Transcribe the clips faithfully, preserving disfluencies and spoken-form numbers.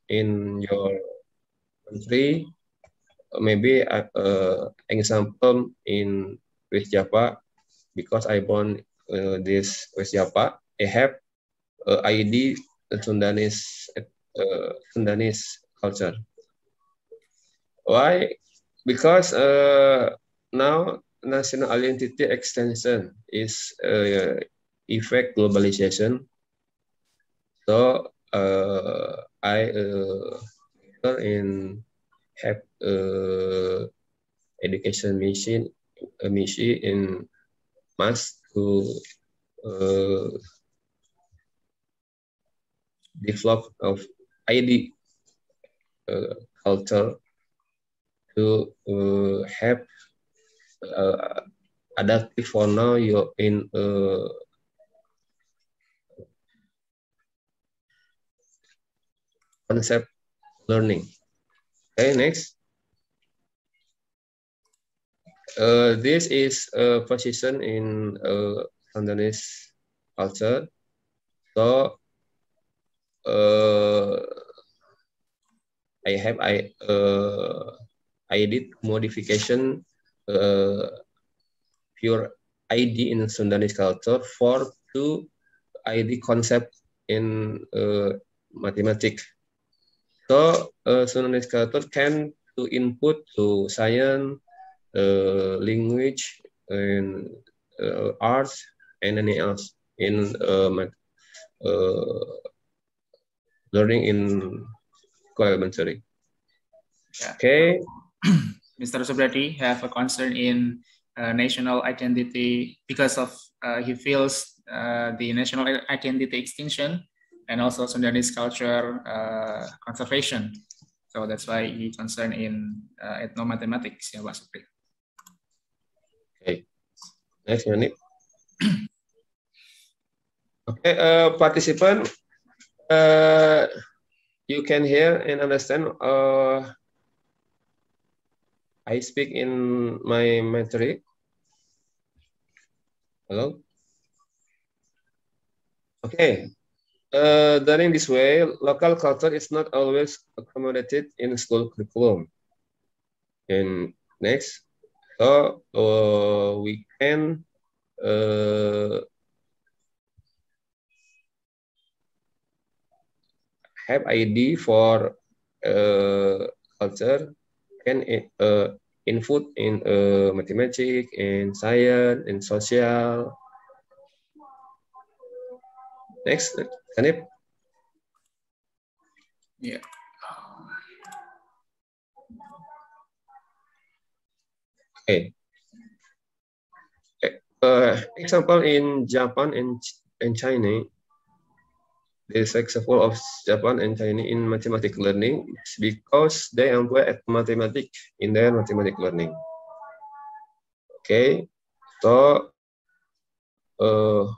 in your country. Maybe uh, example in West Java, because I born uh, this West Java, I have uh, I D Sundanese uh, Sundanese culture. Why? Because uh, now national identity extension is uh, effect globalization. So uh, I uh, in have uh, education mission a mission in must to uh, develop of I D uh, culture to uh, have uh, adaptive for now you're in uh, concept learning. Okay, next. Uh, this is a position in uh, Sundanese culture. So uh, I have I uh, I did modification uh, pure I D in Sundanese culture for two I D concept in uh, mathematics. So uh, Sundanese culture can to input to science, uh, language, and uh, arts, and anything else in uh, uh, learning in elementary. Yeah. Okay. Mister Subrati have a concern in uh, national identity because of uh, he feels uh, the national identity extinction and also Sundanese culture uh, conservation. So that's why he concerned in uh, ethnomathematics, ya Pak Supri. Okay. Next minute. Okay, uh, participant, uh, you can hear and understand. Uh, I speak in my metric. Hello. Okay. Uh, done in this way, local culture is not always accommodated in school curriculum. And next, so uh, we can uh, have I D for uh, culture, can uh, input in uh, mathematics and science and social. Next, Sanip. Yeah. Okay. Uh, example in Japan and and China. The example of Japan and China in mathematics learning because they employ mathematics in their mathematics learning. Okay, so uh,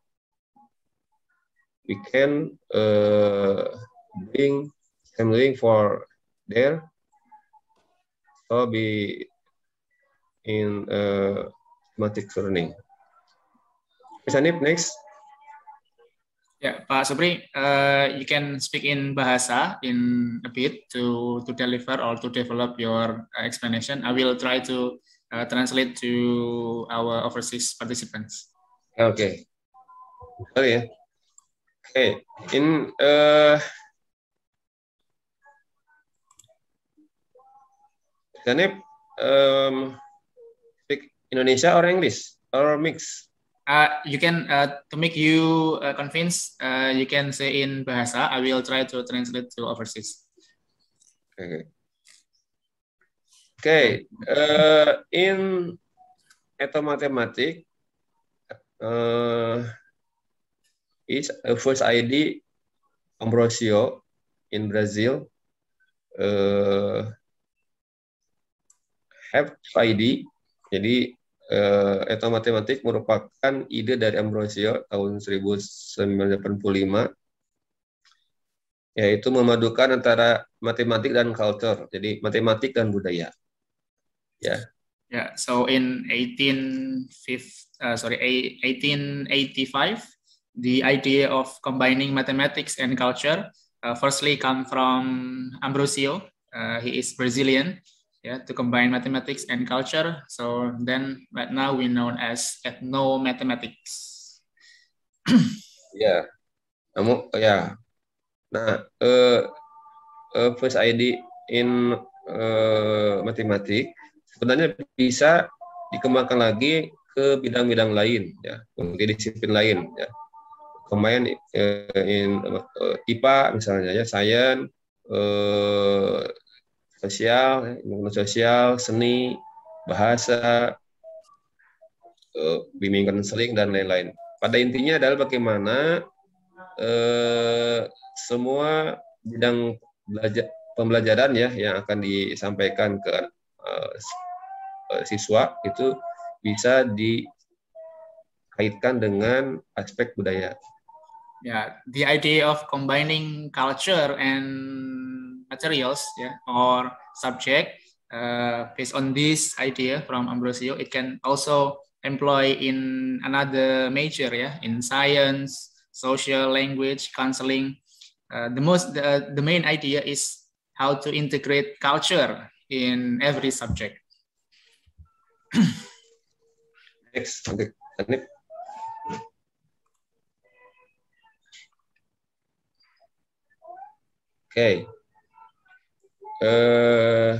we can uh, bring something for there, so be in uh, mathematics learning. Sanip, next. Yeah, Pak Supri, uh, you can speak in Bahasa in a bit to to deliver or to develop your uh, explanation. I will try to uh, translate to our overseas participants. Okay. Sorry ya. Okay. In uh, Sanip, um, speak Indonesia or English or mix? Uh, you can uh, to make you uh, convinced. Uh, you can say in Bahasa. I will try to translate to overseas. Okay. Okay. Uh, in ethnomathematics, uh, is a first I D Ambrosio in Brazil. Uh, have I D. Jadi uh, ethnomathematics merupakan ide dari Ambrosio tahun seribu sembilan ratus delapan puluh lima, yaitu memadukan antara matematik dan culture. Jadi matematik dan budaya. Ya. Yeah. Yeah. So in eighteen eighty-five, the idea of combining mathematics and culture uh, firstly come from Ambrosio. Uh, he is Brazilian, yeah, to combine mathematics and culture. So then right now we known as ethnomathematics. Ya, kamu ya. Nah, uh, uh, first I D in uh, matematik sebenarnya bisa dikembangkan lagi ke bidang-bidang lain, ya, ke disiplin lain, ya. Combine uh, in uh, I P A misalnya, ya, sains, uh, sosial, ilmu sosial, seni, bahasa, uh, bimbingan konseling dan lain-lain. Pada intinya adalah bagaimana uh, semua bidang belajar pembelajaran, ya, yang akan disampaikan ke uh, siswa itu bisa dikaitkan dengan aspek budaya. Yeah, the idea of combining culture and materials, yeah, or subject, uh, based on this idea from Ambrosio, it can also employ in another major, yeah, in science, social, language, counseling. Uh, the most, the, the main idea is how to integrate culture in every subject. Next, okay. Next. Okay. Uh,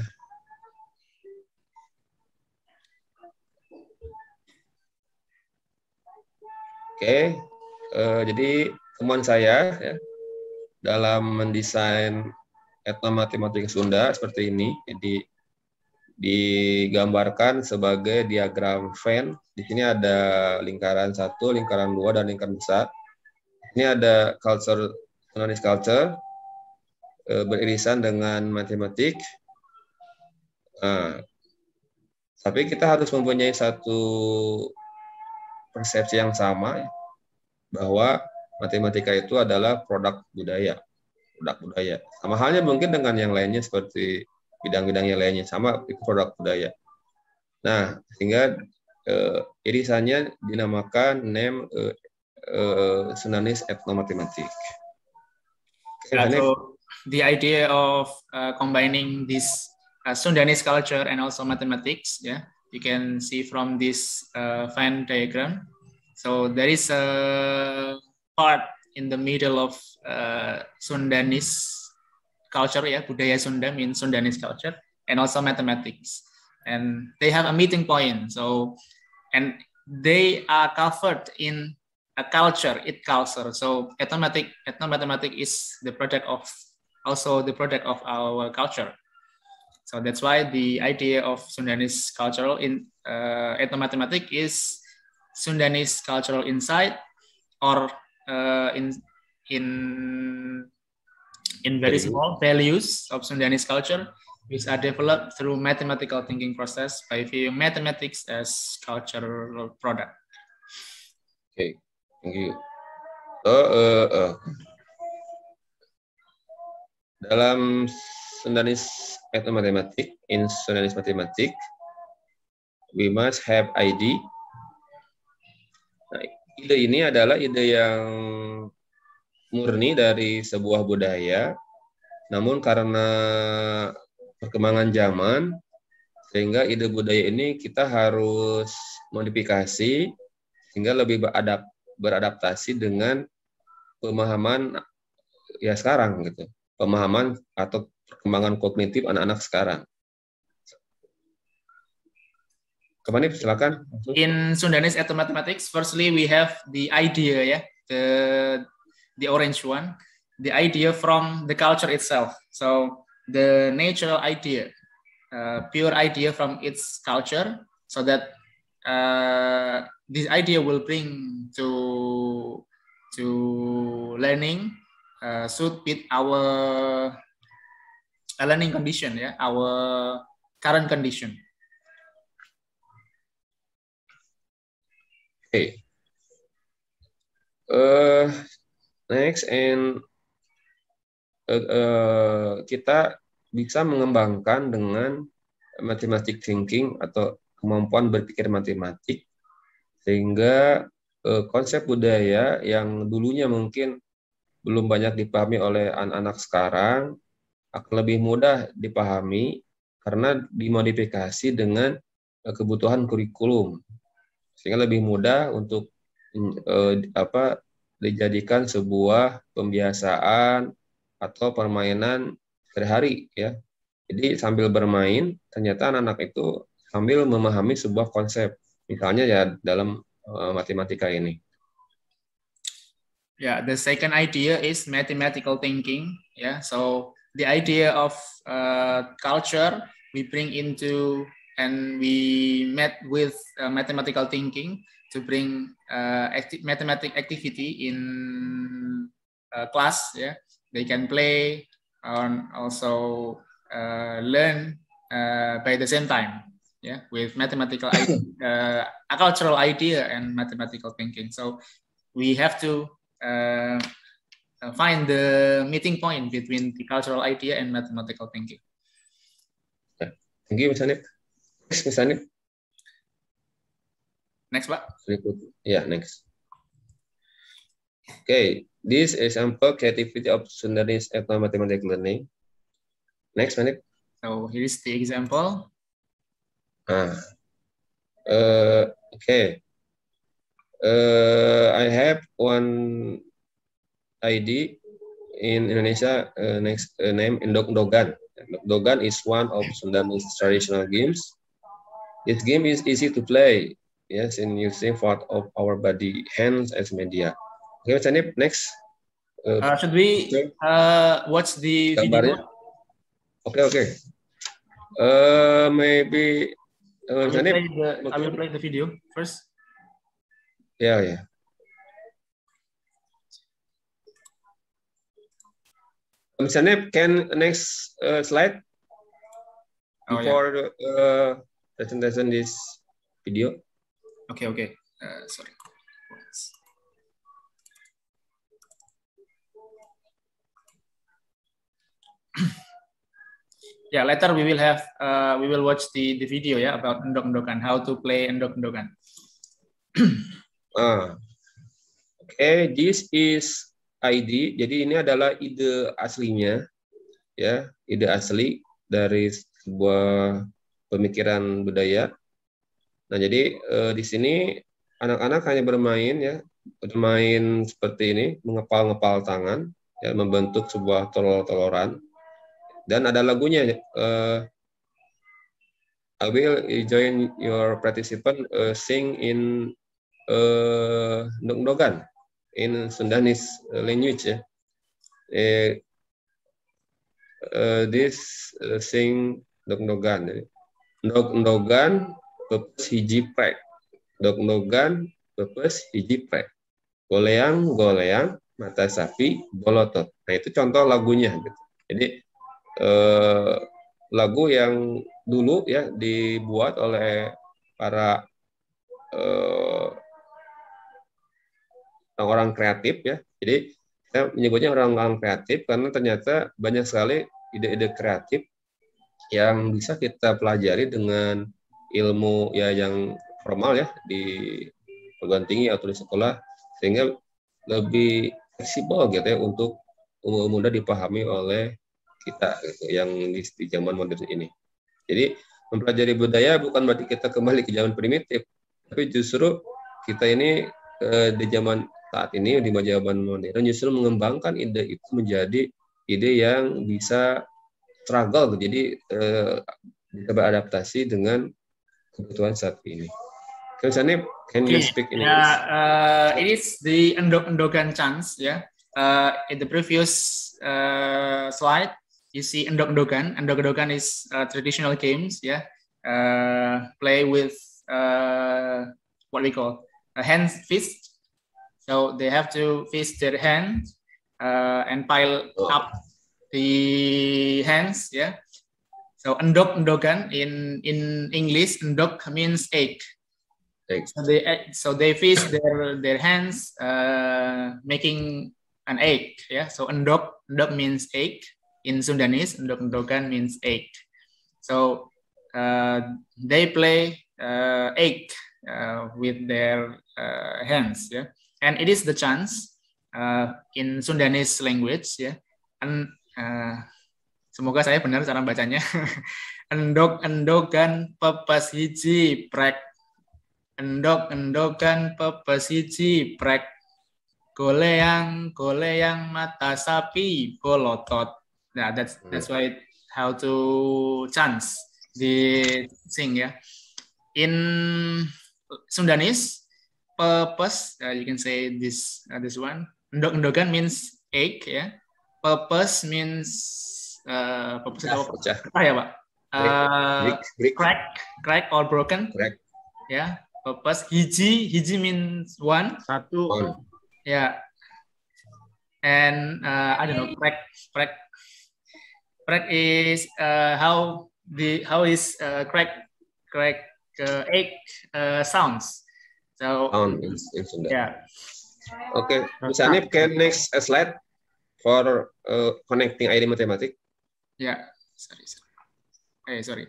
Oke, okay. uh, jadi teman saya, ya, dalam mendesain etnomatematika Sunda seperti ini, jadi digambarkan sebagai diagram Venn. Di sini ada lingkaran satu, lingkaran dua, dan lingkaran besar. Ini ada culture, Sundanese culture, beririsan dengan matematik. Nah, tapi kita harus mempunyai satu persepsi yang sama, ya, bahwa matematika itu adalah produk budaya, produk budaya. Sama halnya mungkin dengan yang lainnya seperti bidang-bidang yang lainnya, sama itu produk budaya. Nah, sehingga eh, irisannya dinamakan name eh, eh, Sundanese ethnomathematics. Yeah, so the idea of uh, combining this uh, Sundanese culture and also mathematics, yeah, you can see from this uh, Venn diagram. So there is a part in the middle of uh, Sundanese culture, yeah, budaya Sunda means Sundanese culture, and also mathematics, and they have a meeting point. So, and they are covered in a culture, it culture. So ethnomatic, ethnomathematics is the product of also the product of our culture. So that's why the idea of Sundanese cultural in uh, ethnomathematics is Sundanese cultural insight, or uh, in in in very small values of Sundanese culture, which are developed through mathematical thinking process by viewing mathematics as cultural product. Okay. Thank you. So, uh, uh, dalam Sundanese ethnomathematics, in Sundanese mathematics, we must have I D. Nah, ide ini adalah ide yang murni dari sebuah budaya, namun karena perkembangan zaman, sehingga ide budaya ini kita harus modifikasi sehingga lebih beradap beradaptasi dengan pemahaman ya sekarang, gitu, pemahaman atau perkembangan kognitif anak-anak sekarang. Kemana, silakan. In Sundanese ethnomathematics, firstly we have the idea, yeah, the the orange one, the idea from the culture itself. So the natural idea, uh, pure idea from its culture, so that uh, this idea will bring to to learning uh, suit with our uh, learning condition, yeah, our current condition. Okay. Uh, next, and uh, uh, kita bisa mengembangkan dengan mathematic thinking atau kemampuan berpikir matematik, sehingga uh, konsep budaya yang dulunya mungkin belum banyak dipahami oleh anak-anak sekarang, akan lebih mudah dipahami karena dimodifikasi dengan kebutuhan kurikulum, sehingga lebih mudah untuk eh, apa dijadikan sebuah pembiasaan atau permainan sehari-hari ya. Jadi sambil bermain ternyata anak-anak itu sambil memahami sebuah konsep, misalnya ya dalam uh, matematika ini. Yeah, the second idea is mathematical thinking. Yeah, so the idea of uh, culture we bring into and we met with uh, mathematical thinking to bring uh, acti mathematic activity in uh, class. Yeah, they can play and also uh, learn uh, by the same time. Yeah, with mathematical idea, uh, a cultural idea and mathematical thinking. So we have to Uh, find the meeting point between the cultural idea and mathematical thinking. Thank you, Miz Hanif. Next, Miz Hanif. Next, Pak. Yeah, next. Okay, this example creativity of Sundanese ethno-mathematical learning. Next, Hanif. So here is the example. Ah, uh, okay. Uh, I have one I D in Indonesia uh, next uh, name Endok-Endokan. Endok-Endokan is one of Sundanese traditional games. This game is easy to play, yes, in using part of our body, hands as media. Okay, Sanip, next. Uh, uh, should we uh, watch the gambarnya? Video? Okay, okay. Uh, maybe. Uh, I, will Sanip, play the, okay. I will play the video first. Yeah, yeah. Miz Hanif, can next uh, slide oh, before yeah. uh, presentation this video? Okay, okay. Uh, sorry. Yeah, later we will have uh, we will watch the the video ya yeah, about endok-endokan, how to play endok-endokan. Ah, oke, okay, this is I D. Jadi ini adalah ide aslinya, ya, ide asli dari sebuah pemikiran budaya. Nah, jadi eh, di sini anak-anak hanya bermain, ya, bermain seperti ini, mengepal-ngepal tangan, ya, membentuk sebuah telur-teloran, dan ada lagunya. Eh, I will join your participant uh, sing in uh, Endok-Endokan in Sundanese language. Ya. Eh, uh, this uh, sing Endok-Endokan. Endok-Endokan pepes hiji prek. Endok-Endokan pepes hiji prek. Goleang-goleang mata sapi bolotot. Nah, itu contoh lagunya gitu. Jadi eh, lagu yang dulu ya dibuat oleh para eh, orang kreatif ya. Jadi saya menyebutnya orang-orang kreatif karena ternyata banyak sekali ide-ide kreatif yang bisa kita pelajari dengan ilmu ya yang formal ya di perguruan tinggi atau di sekolah, sehingga lebih fleksibel gitu ya untuk mudah dipahami oleh kita gitu, yang di, di zaman modern ini. Jadi mempelajari budaya bukan berarti kita kembali ke zaman primitif, tapi justru kita ini eh, di zaman saat ini di zaman modern justru mengembangkan ide itu menjadi ide yang bisa struggle, jadi eh, bisa beradaptasi dengan kebutuhan saat ini. Can you speak in English? Yeah, uh, it is the endok-endokan chance. Yeah, uh, in the previous uh, slide, you see endok-endokan. Endok-endokan is uh, traditional games. Yeah, uh, play with uh, what we call a hand fist. So they have to fist their hands uh, and pile oh. up the hands. Yeah. So endok-endokan in in English, endok means egg. So they so they fist their their hands, uh, making an egg. Yeah. So endok endok means egg in Sundanese. Endok-endokan means egg. So uh, they play uh, egg uh, with their uh, hands. Yeah. And it is the chance uh, in Sundanese language ya. And, uh, semoga saya benar cara bacanya. Endog endogan pepes hiji prek. Endog endogan pepes hiji prek. Goleang goleang mata sapi bolotot. Nah, that's that's why how to chant the sing ya. In Sundanese, pepes, uh, you can say this uh, this one. Endog endogan means egg ya. Pepes means uh, pepes apa? Apa ya Pak? Uh, break, break. Crack, crack or broken. Crack. Ya, pepes. Hiji, hiji means one. Satu. One. Ya. And uh, I don't know, crack, crack. Crack is uh, how the how is uh, crack crack uh, egg uh, sounds. So sound in, in Sunda. Yeah. Okay, Miz Hanif, can next slide for uh, connecting I D mathematics? Yeah. Sorry. Sorry. Hey, sorry.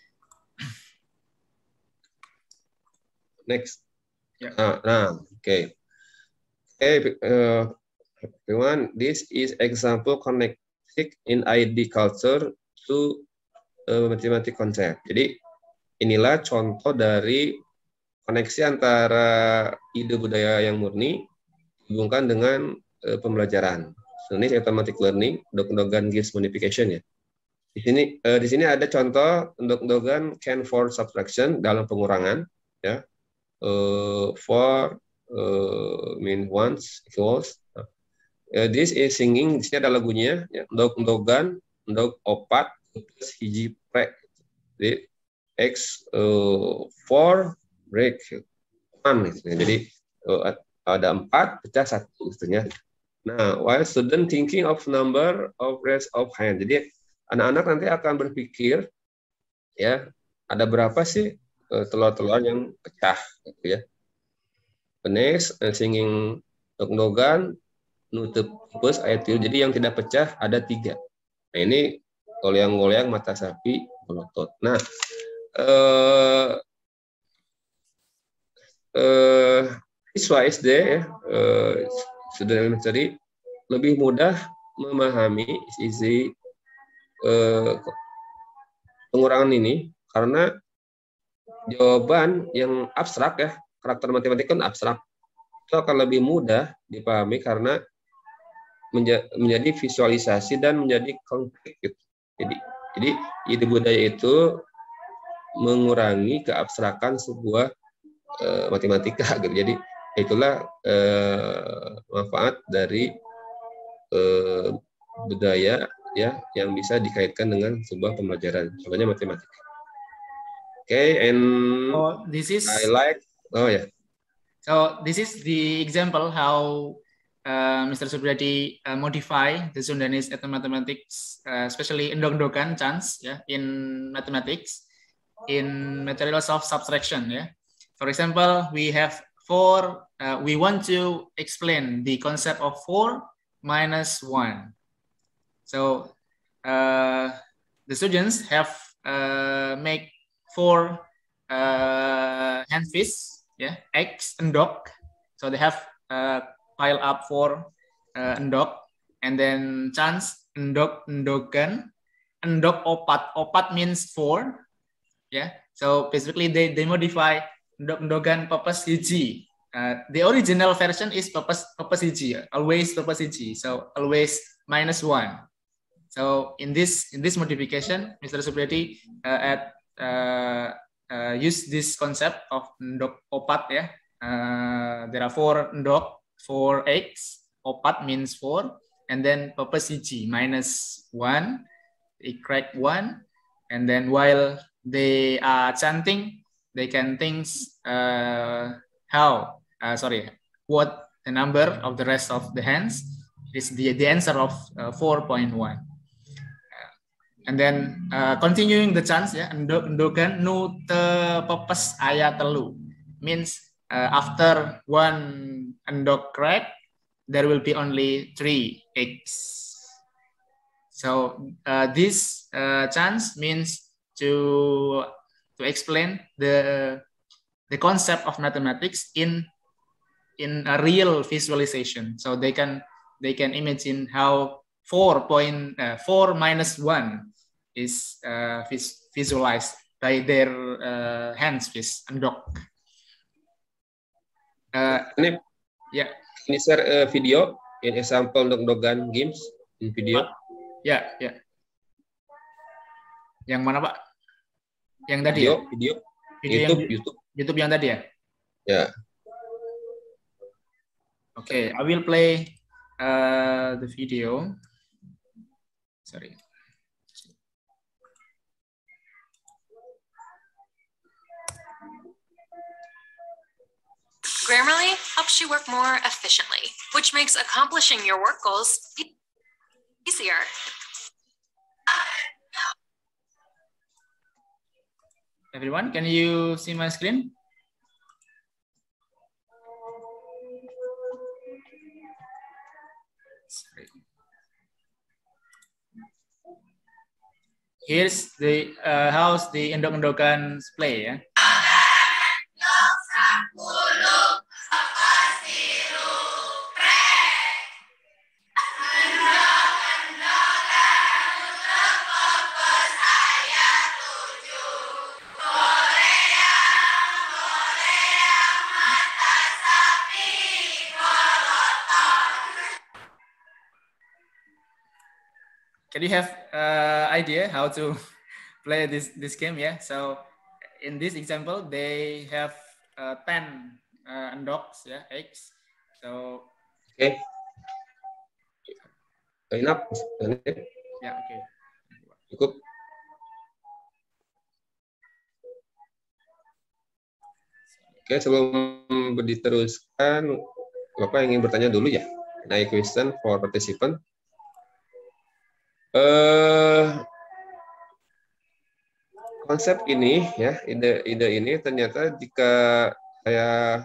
Next. Yeah. Ah, nah, okay. Okay, uh, everyone, this is example connecting in I D culture to uh, mathematics concept. Jadi inilah contoh dari koneksi antara ide budaya yang murni dihubungkan dengan uh, pembelajaran. So, ini automatic learning, Ndog-Ndogan gives modification ya. Di sini uh, di sini ada contoh Ndog-Ndogan can for subtraction dalam pengurangan ya. Uh, for uh, mean once equals. Uh, this is singing, di sini ada lagunya ya. Ndog-Ndogan, ndog opat plus hiji prek. Jadi x uh, four break one gitu. Jadi uh, ada empat pecah satu gitu. Nah, while student thinking of number of raise of hand. Jadi anak-anak nanti akan berpikir ya, ada berapa sih uh, telur-telur yang pecah gitu ya. Next, uh, singing Ndog-Ndogan nutup plus ayat tiga. Jadi yang tidak pecah ada tiga. Nah, ini goleang-goleang mata sapi melotot. Nah, eh eh siswa S D ya, eh, sudah elementary lebih mudah memahami isi eh, pengurangan ini karena jawaban yang abstrak ya, karakter matematika kan abstrak, itu akan lebih mudah dipahami karena menja menjadi visualisasi dan menjadi konkret gitu. Jadi, jadi ide budaya itu mengurangi keabstrakan sebuah uh, matematika gitu. Jadi itulah uh, manfaat dari uh, budaya ya yang bisa dikaitkan dengan sebuah pembelajaran, contohnya matematika. Oke, okay, and oh, this is I like oh ya. Yeah. So this is the example how uh, Mister Subriyadi uh, modify the Sundanese mathematics, uh, especially Ndog-Ndogan chants yeah, in mathematics, in materials of subtraction. Yeah. For example, we have four. Uh, we want to explain the concept of four minus one. So uh, the students have uh, make four uh, hand fists. Yeah, X endog. So they have uh, pile up for uh, endog, and then chance endog endogan, endog opat. Opat means four. Yeah. So basically they they modify endog endogan pepes hiji. Uh, the original version is pepes pepes hiji. Always pepes hiji. So always minus one. So in this in this modification, Mister Subriyadi uh, at uh, Uh, use this concept of ndog opat ya. Uh, there are four ndog, four x. Opat means four, and then pepes hiji minus one. They crack one, and then while they are chanting, they can think uh, how. Uh, sorry, what the number of the rest of the hands is the the answer of uh, four point one. And then uh, continuing the chants ya, endogan nu te pepes aya telu means uh, after one endog crack there will be only three eggs. So uh, this uh, chants means to to explain the the concept of mathematics in in a real visualization, so they can they can imagine how four point uh, four minus one is uh, vis visualized by their uh, hands with andok. Uh, Ini, yeah. Can you share a video in example Dog-Dogan games in video? Ya, ya. Yang mana Pak? Yang tadi video, ya? Video, video YouTube, yang, YouTube. YouTube yang tadi ya? Ya. Oke, okay, I will play uh, the video. Sorry. Grammarly helps you work more efficiently, which makes accomplishing your work goals easier. Everyone, can you see my screen? Sorry. Here's the uh, how's the endok-endokan play ya. Can you have uh, idea how to play this this game? Yeah. So in this example, they have uh, ten uh, endoks, yeah, eggs. So okay. Enough. Ya, oke. Okay. Cukup. Oke, sebelum diteruskan, Bapak ingin bertanya dulu ya. Nah, question for participant. Eh, konsep ini ya, ide-ide ini ternyata jika saya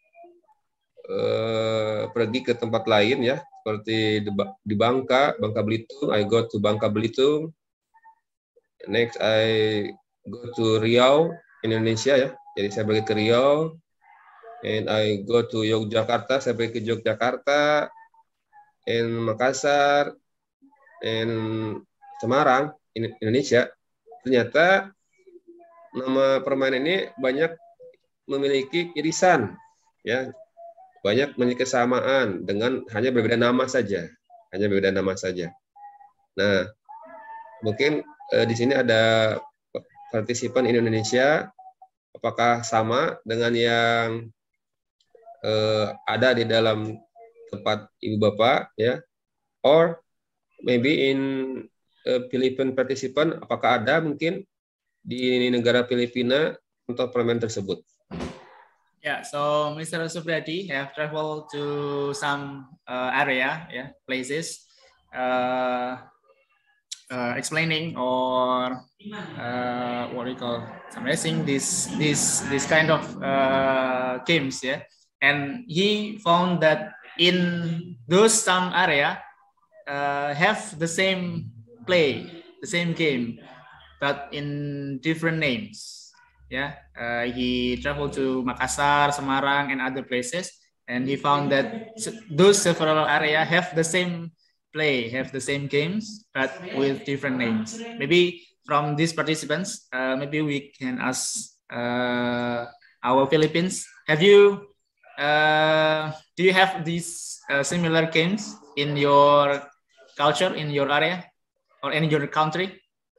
eh, pergi ke tempat lain ya, seperti di Bangka, Bangka Belitung, I go to Bangka Belitung. Next I go to Riau, Indonesia ya. Jadi saya pergi ke Riau. And I go to Yogyakarta, saya pergi ke Yogyakarta. And Makassar, and Semarang, Indonesia. Ternyata nama permainan ini banyak memiliki irisan, ya, banyak memiliki kesamaan dengan hanya berbeda nama saja, hanya berbeda nama saja. Nah, mungkin eh, di sini ada partisipan Indonesia, apakah sama dengan yang eh, ada di dalam tempat ibu bapak, ya, or maybe in uh, Philippine participant, apakah ada mungkin di negara Filipina untuk permainan tersebut? Yeah, so Mister Supriyadi have traveled to some uh, area, yeah, places, uh, uh, explaining or uh, what we call summarizing this this this kind of uh, games, yeah, and he found that in those some area uh, have the same play, the same game, but in different names. Yeah, uh, he traveled to Makassar, Semarang, and other places, and he found that those several areas have the same play, have the same games, but with different names. Maybe from these participants, uh, maybe we can ask uh, our Philippines. Have you, uh, do you have these uh, similar games in your culture, in your area, or in your country?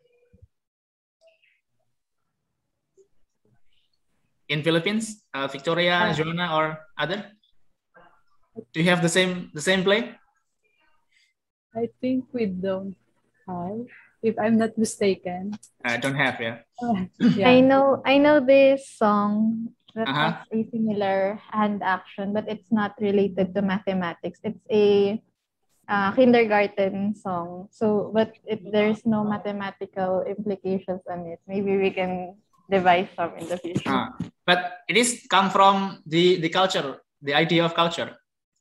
In Philippines, uh, Victoria, Joanna, or other? Do you have the same the same play? I think we don't have, if I'm not mistaken. I don't have, yeah. Uh, yeah. I know I know this song that Uh-huh. has a similar hand action, but it's not related to mathematics. It's a uh, kindergarten song. So, but if there's no mathematical implications on it, maybe we can devise some in the future. Uh, but it is come from the the culture, the idea of culture,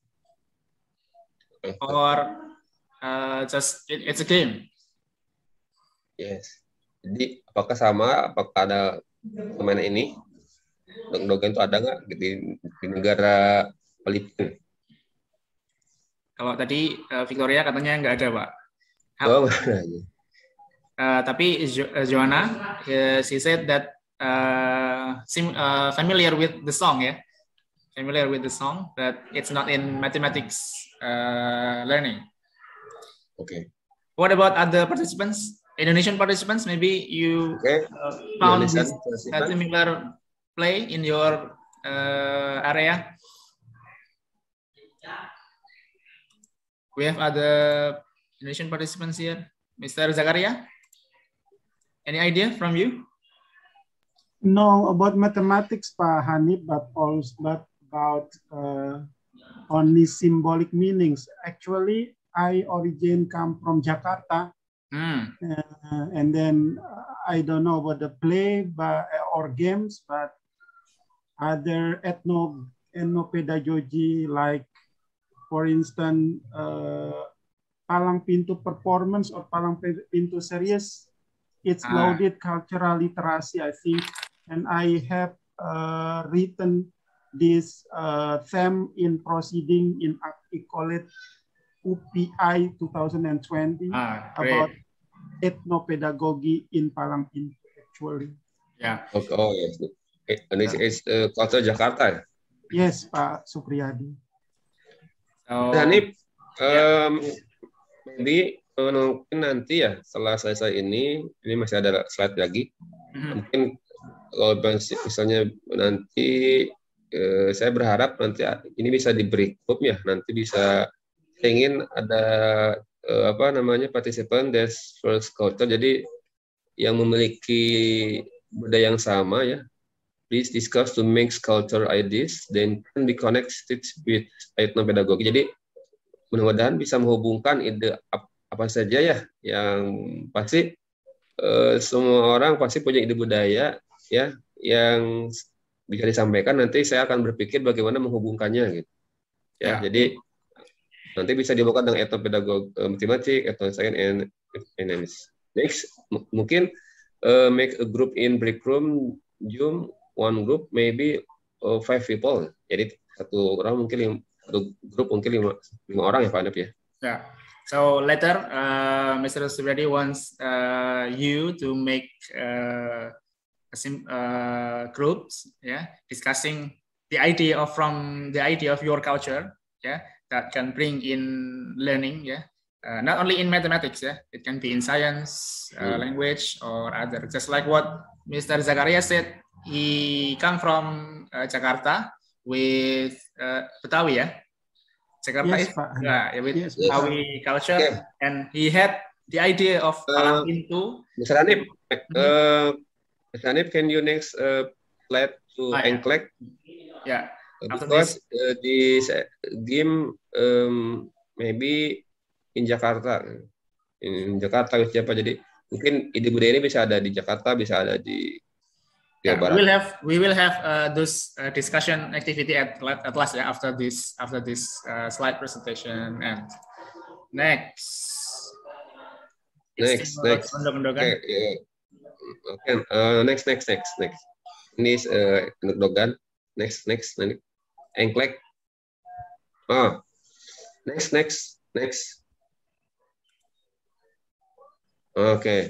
or uh, just it, it's a game. Yes. Jadi apakah sama? Apakah ada permainan ini? Dog-dogan itu ada nggak di, di negara Filipina. Kalau tadi uh, Victoria katanya nggak ada, Pak. Oh, mana? Uh, tapi jo uh, Joanna, uh, she said that uh, sim uh, familiar with the song, ya, yeah? Familiar with the song, but it's not in mathematics uh, learning. Okay. What about other participants? Indonesian participants, maybe you okay. uh, found Indonesian this uh, similar play in your uh, area. We have other Indonesian participants here. Mister Zakaria, any idea from you? No, about mathematics, Pak Hanif, but also but about uh, only symbolic meanings. Actually, I origin come from Jakarta, hmm. uh, and then uh, I don't know about the play but, or games, but other ethno ethnopedagogy like, for instance, uh, Palang Pintu performance or Palang Pintu series, it's ah. loaded cultural literacy, I think, and I have uh, written this uh, theme in proceeding in Accolade U P I twenty twenty ah, about ethnopedagogy in Palang Pintu, actually. Yeah. Okay. Oh yes, and it's, it's uh, culture Jakarta. Yes, Pak Supriyadi. So, Hanif, um, yeah. maybe uh, mungkin nanti ya setelah selesai ini, ini masih ada slide lagi. Mm-hmm. Mungkin kalau misalnya nanti uh, saya berharap nanti ini bisa di break group ya, nanti bisa ingin ada uh, apa namanya partisipan des first culture, jadi yang memiliki budaya yang sama ya. Please discuss to mix culture ideas, then can be connected with ethnopedagogy. Jadi mudah-mudahan bisa menghubungkan ide apa saja ya, yang pasti eh, semua orang pasti punya ide budaya ya, yang bisa disampaikan. Nanti saya akan berpikir bagaimana menghubungkannya gitu. Ya, ya. Jadi nanti bisa dihubungkan dengan ethnopedagogy, matematik, ethnoscience, and finance. Next, mungkin uh, make a group in break room, Zoom. One group maybe uh, five people. Jadi satu orang mungkin lima, satu grup mungkin lima, lima orang ya Pak Anep ya. Yeah. So later, uh, Mister Supriyadi wants uh, you to make uh, a sim uh, groups, yeah, discussing the idea of from the idea of your culture, yeah, that can bring in learning, yeah, uh, not only in mathematics, yeah, it can be in science, uh, hmm. language, or other. Just like what Mister Zakaria said. He come from uh, Jakarta with uh, Betawi, ya. Jakarta yes, is yeah, with yes, Betawi culture, okay. And he had the idea of Palang Pintu. Mister Hanif, uh, Mister Hanif, can you next uh, slide to ah, Engklek? Yeah. Uh, because uh, this game um, maybe in Jakarta, in Jakarta siapa, jadi mungkin ide budaya ini bisa ada di Jakarta, bisa ada di Yeah, we will have we will have uh, those uh, discussion activity at at last yeah, after this after this uh, slide presentation. And next, next, next. Okay, yeah. Okay. Uh, next, next, next, next. Ini uh, Dogan. Next, next, next. Engklek. Oh, next, next, next. Oke. Okay.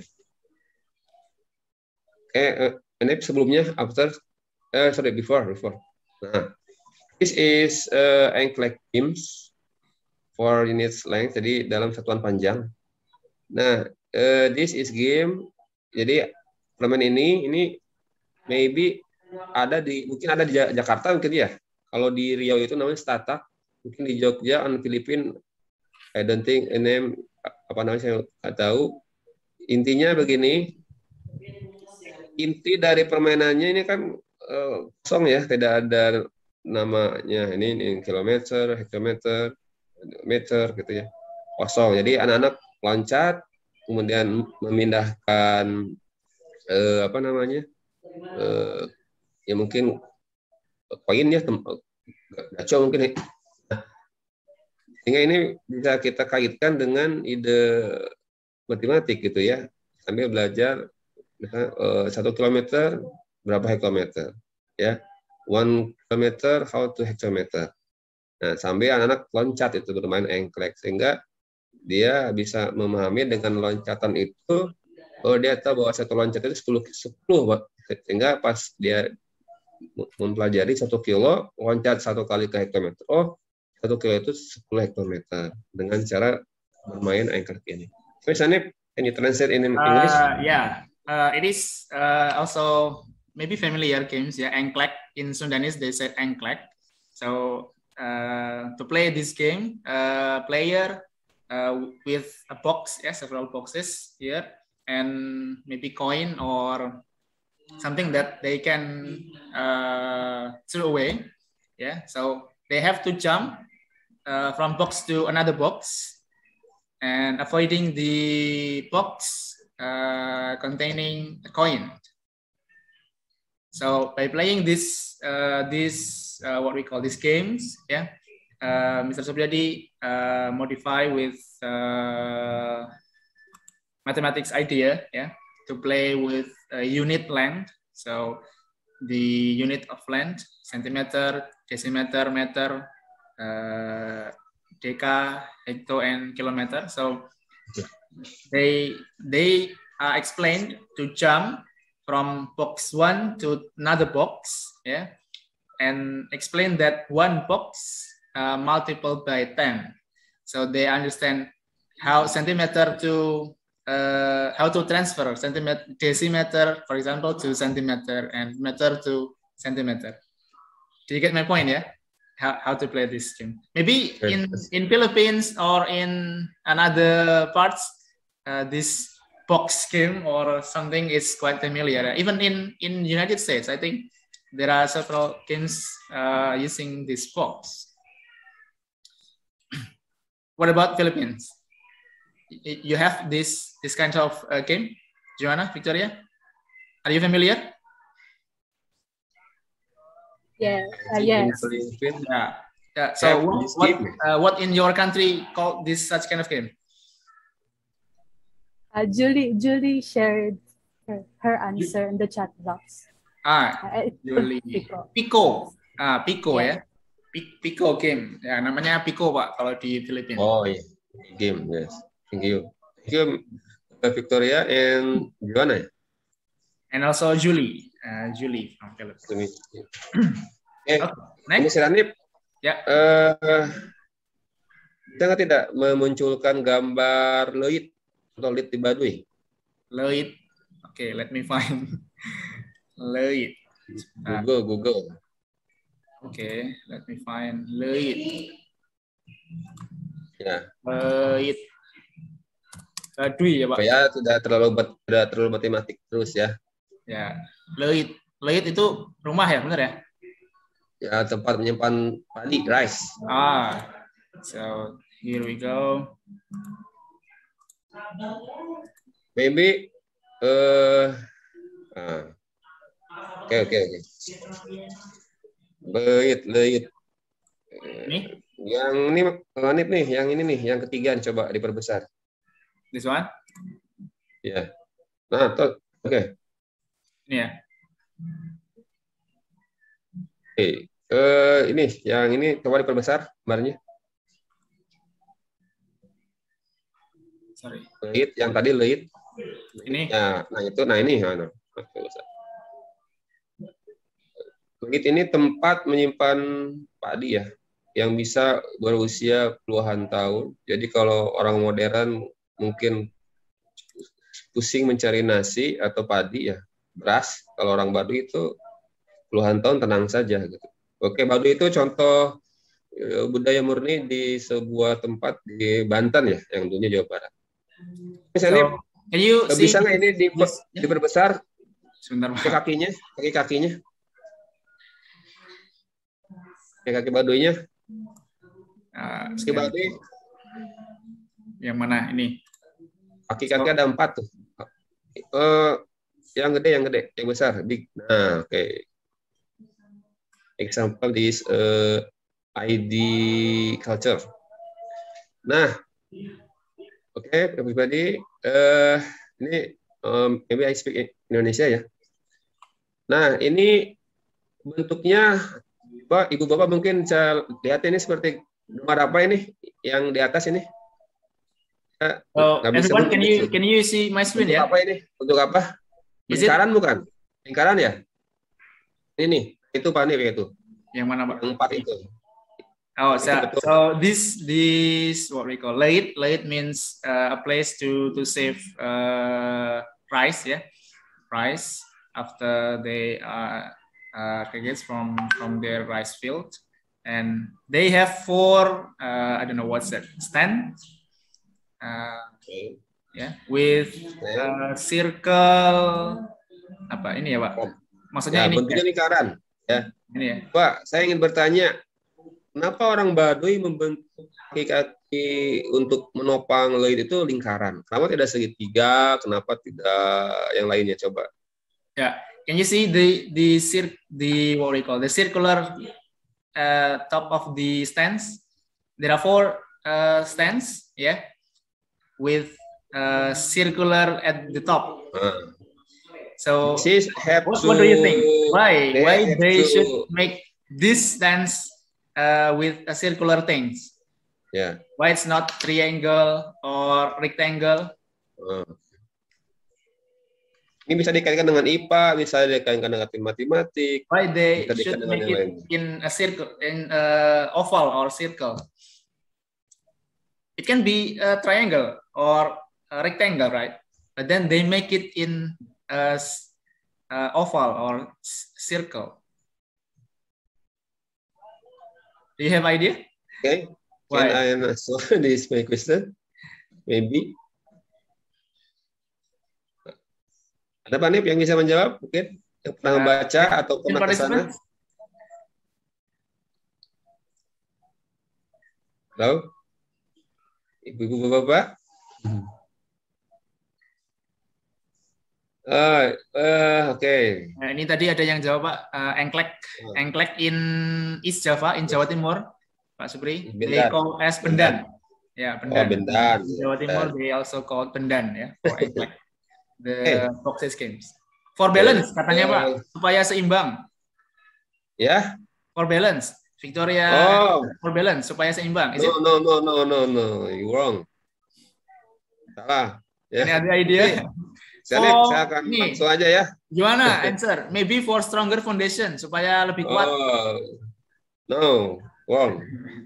Okay. Uh, Ini sebelumnya after, uh, sorry before before. Nah, this is uh, Engklek games for units length. Jadi dalam satuan panjang. Nah, uh, this is game. Jadi permainan ini ini maybe ada di mungkin ada di Jakarta mungkin ya. Kalau di Riau itu namanya Statak. Mungkin di Jogja dan Filipina, I don't think name apa namanya saya nggak tahu. Intinya begini. Inti dari permainannya ini kan uh, kosong ya, tidak ada namanya ini, ini kilometer, hektometer, meter gitu ya, kosong. Jadi anak-anak loncat, kemudian memindahkan uh, apa namanya, uh, ya mungkin koin ya, gaco mungkin. Ya. Sehingga ini bisa kita kaitkan dengan ide matematik gitu ya, sambil belajar. Misalnya, uh, satu kilometer berapa hektometer ya, one kilometer how to hektometer, Nah, sambil anak-anak loncat itu bermain engklek, sehingga dia bisa memahami dengan loncatan itu, oh dia tahu bahwa satu loncat itu sepuluh, sepuluh, sehingga pas dia mempelajari satu kilo, loncat satu kali ke hektometer, oh satu kilo itu sepuluh hektometer, dengan cara bermain engklek ini. Misalnya, can you translate in English? Uh, yeah, uh, it is uh, also maybe familiar games, yeah, engklek. In Sundanese, they said engklek. So, Uh, to play this game, uh, player uh, with a box, yeah, several boxes here, and maybe coin or something that they can uh, throw away. Yeah, so they have to jump uh, from box to another box, and avoiding the box uh, containing a coin. So by playing this, uh, this uh, what we call these games, yeah, uh, Mister Supriyadi uh, modify with uh, mathematics idea, yeah, to play with a unit length. So the unit of length, centimeter, decimeter, meter, uh, deca, hecto, and kilometer. So they they are explained to jump from box one to another box, yeah, and explain that one box uh, multiplied by ten. So they understand how centimeter to uh, how to transfer centimeter, decimeter, for example, to centimeter, and meter to centimeter. Do you get my point? Yeah, how how to play this game? Maybe in in Philippines or in another parts, uh, this box game or something is quite familiar. Even in in United States, I think there are several games uh, using this box. What about Philippines? You have this this kind of uh, game, Joanna, Victoria? Are you familiar? Yeah. Uh, yes. Yeah. Yeah. So what what, uh, what in your country call this such kind of game? Uh, Julie Julie shared her, her answer in the chat box. Ah, Uh, Julie. Pico. Pico. Ah, Pico Yeah. ya. Pico game. Ya, namanya Pico, Pak, kalau di Filipina. Oh iya, game, yes. Thank you. Thank you, Victoria and Joanna. And also Julie. Uh, Julie from Philippines. Eh, okay, ini Siranip. Ya. Uh, kita tidak memunculkan gambar leit atau leit di Baduy. Leit. Oke, okay, let me find. Leit. Google, Google. Oke, okay, let me find leit. Ya. Leit. Baduy ya, Pak. Ya, tidak terlalu tidak terlalu matematik terus ya. Ya, leit. Leit itu rumah ya, benar ya? Ya, tempat menyimpan padi, rice. Ah, so here we go. Maybe, uh, ah. Oke, oke, oke. Leit, leit. Ini? Yang ini, Lanip nih, yang ini nih, yang ketiga coba diperbesar. This one? Ya. Nah, oke. Okay. Ini ya. Oke. Okay. Uh, ini, yang ini coba diperbesar gambarnya. Sorry. Leit, yang tadi leit. Ini. Ya, nah itu, nah ini. Nah, leit ini tempat menyimpan padi ya, yang bisa berusia puluhan tahun. Jadi kalau orang modern mungkin pusing mencari nasi atau padi ya, beras. Kalau orang Baduy itu puluhan tahun tenang saja gitu. Oke, Baduy itu contoh budaya murni di sebuah tempat di Banten ya, yang dulunya Jawa Barat. Misalnya, so, bisa nggak ini di, diperbesar? Sebentar, kaki kakinya, kaki kakinya, kaki kaki Baduynya. Uh, kaki Baduy. Yang mana ini? Kaki kaki ada empat tuh. Uh, yang gede, yang gede, yang besar. Big. Nah, oke. Okay. Example this uh, I D culture. Nah, oke, okay, everybody. Uh, ini um, maybe I speak Indonesia ya. Nah, ini bentuknya Pak, Ibu Bapak mungkin bisa lihat ini seperti gambar apa ini yang di atas ini? Ya, So nggak bisa everyone, bentuk can you itu. can you see my screen Untuk ya? apa ini? Untuk apa? Is it- Lingkaran bukan? Lingkaran ya? Ini, itu Pak nih itu. Yang mana Pak? Yang empat itu. Oh, Itu so, betul. so this this what we call late. Late means uh, a place to to save uh, rice, yeah, rice after they uh, uh, get from from their rice field, and they have four. Uh, I don't know what's that stand. Uh, Oke. yeah, with uh, circle apa ini ya Pak? Maksudnya Ya, ini bentuknya ya? lingkaran. Ya, Ini ya. Pak, saya ingin bertanya, kenapa orang Baduy membentuk kaki-kaki untuk menopang leit itu lingkaran? Kenapa tidak segitiga? Kenapa tidak yang lainnya? Coba. Yeah, can you see the the cir the what we call the circular uh, top of the stands? There are four uh, stands, yeah, with uh, circular at the top. Nah, So this have what, to, what do you think? Why they why have they to- should make this stands uh, with a circular things? Ya. Why it's not triangle or rectangle? Nah. Ini bisa dikaitkan dengan I P A, bisa dikaitkan dengan matematik. Why they Bisa should dikaitkan make dengan it yang lain. in a circle, in uh, oval or circle? It can be a triangle or a rectangle, right? But then they make it in a s- uh, oval or s- circle. Do you have idea? Okay. Can Why? I answer this my question? Maybe. Ada Pak Nip yang bisa menjawab? Mungkin yang pernah Uh, membaca atau In pernah ke sana? participants? Halo? Ibu-ibu bapak? Ah, eh, oke. Nah, ini tadi ada yang jawab Pak, uh, engklek, Oh. engklek in East Java, in Jawa Timur, Pak Supri. They Bendan. call as bendan. Ya, Oh, bendan. bendan. Di Jawa Timur, they also call bendan ya, for engklek. The Hey. boxes games. For balance, katanya Eh. Pak, supaya seimbang. Ya? For balance, Victoria. Oh, For balance, supaya seimbang. Is it? no, no, no, no, no, no. You wrong. Salah. Ya. Ini ada ide. Saya, Oh, saya akan ini. langsung aja ya. Gimana? Answer. Maybe for stronger foundation, supaya lebih kuat. Oh, no, wrong.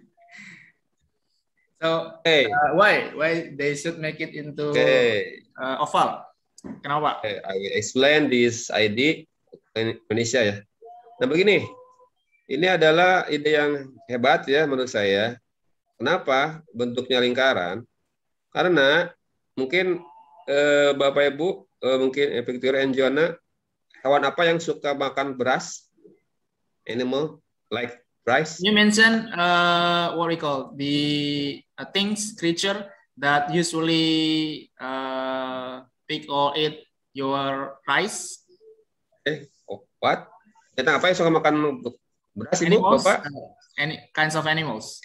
So, Hey, uh, why? Why they should make it into okay. uh, oval? Kenapa? Okay, I will explain this ide in Indonesia ya. Nah begini, ini adalah ide yang hebat ya menurut saya. Kenapa bentuknya lingkaran? Karena mungkin eh, Bapak Ibu, eh, mungkin Victoria and Joanna, hewan apa yang suka makan beras? Animal like rice? You mentioned uh, what we call the uh, things, creature that usually uh, pick or eat your rice. Eh, oh, what? Tentang apa yang suka makan beras Ibu, Animals, Bapak? uh, any kinds of animals.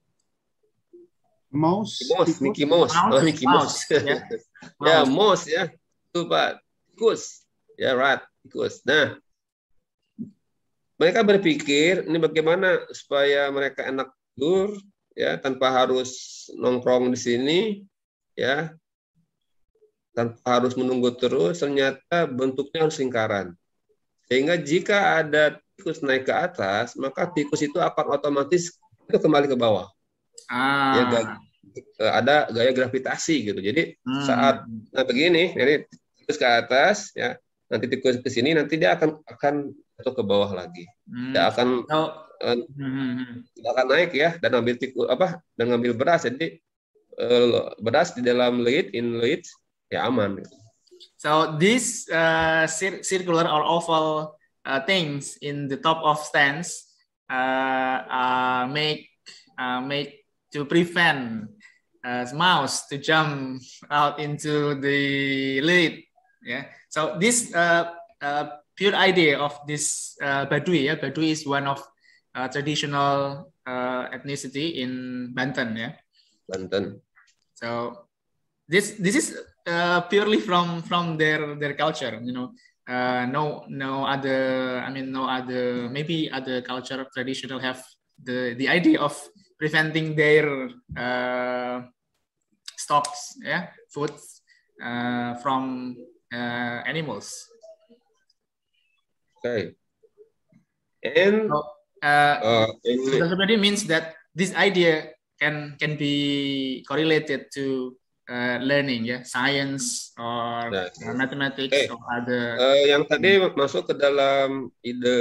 Mouse. Mouse, Mickey Mouse. Mouse, Oh, Mickey Mouse. mouse, ya. Ya, Mouse. mouse ya. Itu Pak. Tikus. Ya, right. Tikus. Nah, mereka berpikir ini bagaimana supaya mereka enak tidur ya tanpa harus nongkrong di sini ya. Tanpa harus menunggu terus, ternyata bentuknya harus lingkaran. Sehingga jika ada tikus naik ke atas, maka tikus itu akan otomatis itu kembali ke bawah. Ah. Ya, ga- ada gaya gravitasi gitu. Jadi Hmm. saat nah begini, jadi tikus ke atas ya, nanti tikus ke sini, nanti dia akan akan jatuh ke bawah lagi. Hmm. Tidak akan So, eh, hmm, hmm, hmm. tidak akan naik ya dan ambil tikus apa dan ngambil beras. Jadi eh, beras di dalam leit in leit ya aman. Gitu. So these uh, cir- circular or oval uh, things in the top of stands uh, uh, make uh, make to prevent uh, mouse to jump out into the lid. Yeah. So this uh, uh, pure idea of this uh, Baduy. Yeah, Baduy is one of uh, traditional uh, ethnicity in Banten. Yeah. Banten. So this this is uh, purely from from their their culture, you know. uh, no no other, I mean no other, maybe other culture traditional have the the idea of preventing their uh, stocks, yeah, foods uh, from uh, animals. Okay. And So, uh, uh, in, sustainability means that this idea can can be correlated to uh, learning, ya, yeah? Science or nah, uh, mathematics okay. or other. Uh, yang tadi hmm. masuk ke dalam ide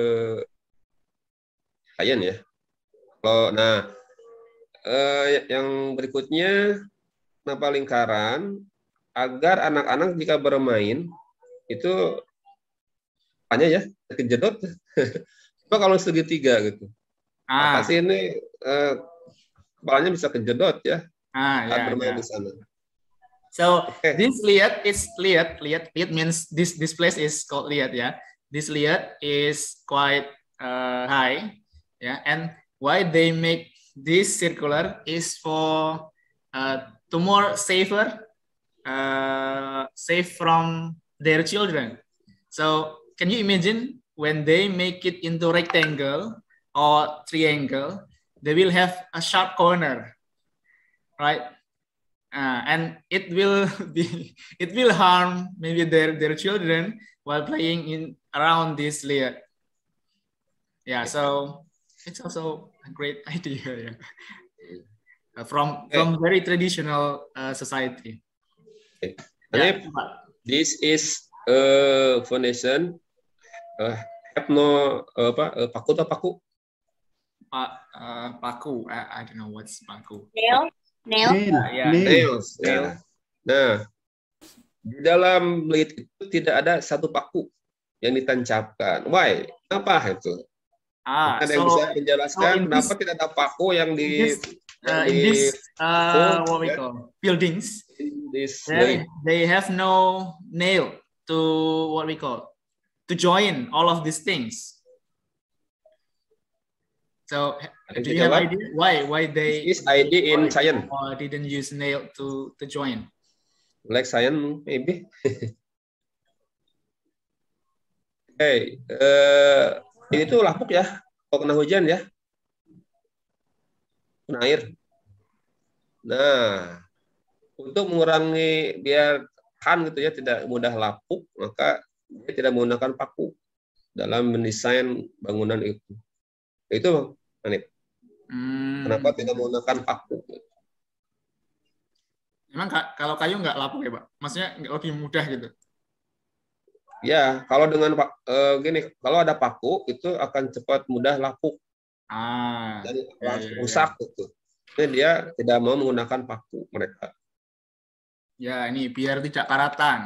sains ya. Kalau nah uh, yang berikutnya kenapa lingkaran agar anak-anak jika bermain itu hanya ya kejedot. Coba kalau segitiga gitu. Ah. Pasti ini uh, kepalanya bisa kejedot ya. Ah, saat yeah, bermain yeah. di sana. So okay. this liat is liat liat liat means this this place is called liat, yeah. This liat is quite uh, high, yeah. And why they make this circular is for uh, to more safer, uh, safe from their children. So can you imagine when they make it into rectangle or triangle, they will have a sharp corner, right? Uh, and it will be, it will harm maybe their, their children while playing in around this layer. Yeah, so it's also a great idea, yeah. Uh, from from very traditional uh, society. Okay. Yeah. This is a foundation. Uh, have no uh, apa uh, paku atau paku? Pa, uh, paku. I, I don't know what's paku. Nail. Nail. Nail. Uh, yeah. Nails. Nail. Ya. Nah, di dalam belit itu tidak ada satu paku yang ditancapkan. Why? Kenapa itu? Ah, ada so, yang bisa menjelaskan so kenapa this, tidak ada paku yang di this, uh, yang in di, this uh, oh, what we ya. call buildings? This they, they have no nail to what we call to join all of these things. So do you have idea why why they this idea in science or didn't use nail to to join? Like science maybe. Hey, uh, ini tuh lapuk ya, kalau kena hujan ya, kena air. Nah, untuk mengurangi biar tahan gitu ya, tidak mudah lapuk, maka dia tidak menggunakan paku dalam mendesain bangunan itu. Itu Hanif. Hmm. Kenapa tidak menggunakan paku? Emang kalau kayu nggak lapuk ya, Pak? Maksudnya nggak lebih mudah gitu? Ya, kalau dengan uh, gini, kalau ada paku itu akan cepat mudah lapuk. Ah, dan ya, ya, rusak ya. gitu. Jadi dia tidak mau menggunakan paku mereka. Ya, ini biar tidak karatan.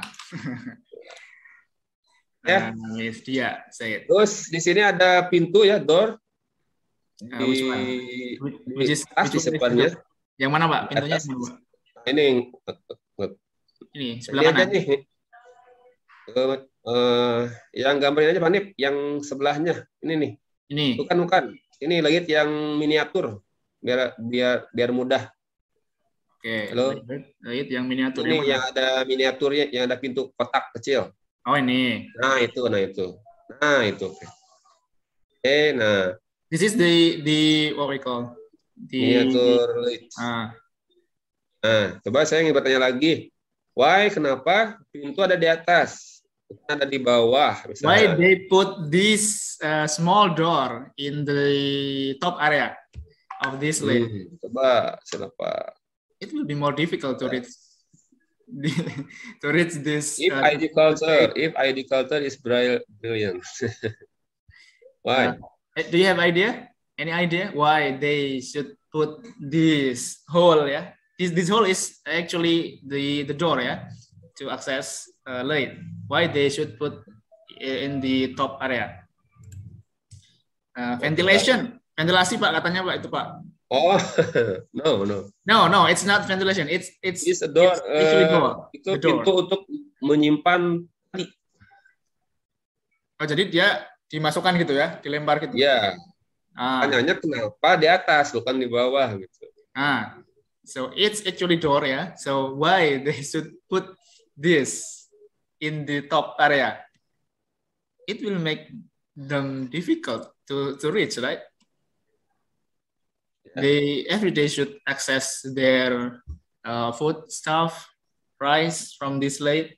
Ya, nah, yes, dia, say it. Terus di sini ada pintu ya, door. Di, uh, which one? Which is, atas di sebelah. Yang mana, Pak? Pintunya atas. Mana, Pak? Ini ini sebelah kanan. Nih. Uh, uh, yang gambarin aja Pak Nip, yang sebelahnya ini nih. Ini. Bukan bukan. Ini lagi yang miniatur biar biar biar mudah. Oke. Halo. Lagi yang miniatur. Ini yang, yang ada miniaturnya, yang ada pintu kotak kecil. Oh ini. Nah itu, nah itu, nah itu. Oke. Okay, nah. This is the the what we call the miniatur. Ah. Nah, coba saya ingin bertanya lagi. Why? Kenapa pintu ada di atas? Ada di bawah. Misalnya. Why they put this uh, small door in the top area of this lane? Hmm, coba, siapa? It will be more difficult to reach to reach this. If uh, I D culture, if I D culture is brilliant. Why? Uh, do you have idea? Any idea why they should put this hole? Yeah, this this hole is actually the the door. Yeah, to access uh, lane. Why they should put in the top area? Uh, ventilation, ventilasi Pak katanya Pak itu Pak. Oh no no no no it's not ventilation, it's it's it's a door, it's actually door. Uh, itu the pintu door. Untuk menyimpan tali. Oh jadi dia dimasukkan gitu ya, dilempar gitu. Ya. Ah. Tanyanya kenapa di atas bukan di bawah gitu. Ah so it's actually door ya, so why they should put this in the top area? it will make them difficult to, to reach, right? Yeah. They every day should access their uh, food stuff, rice from this lake.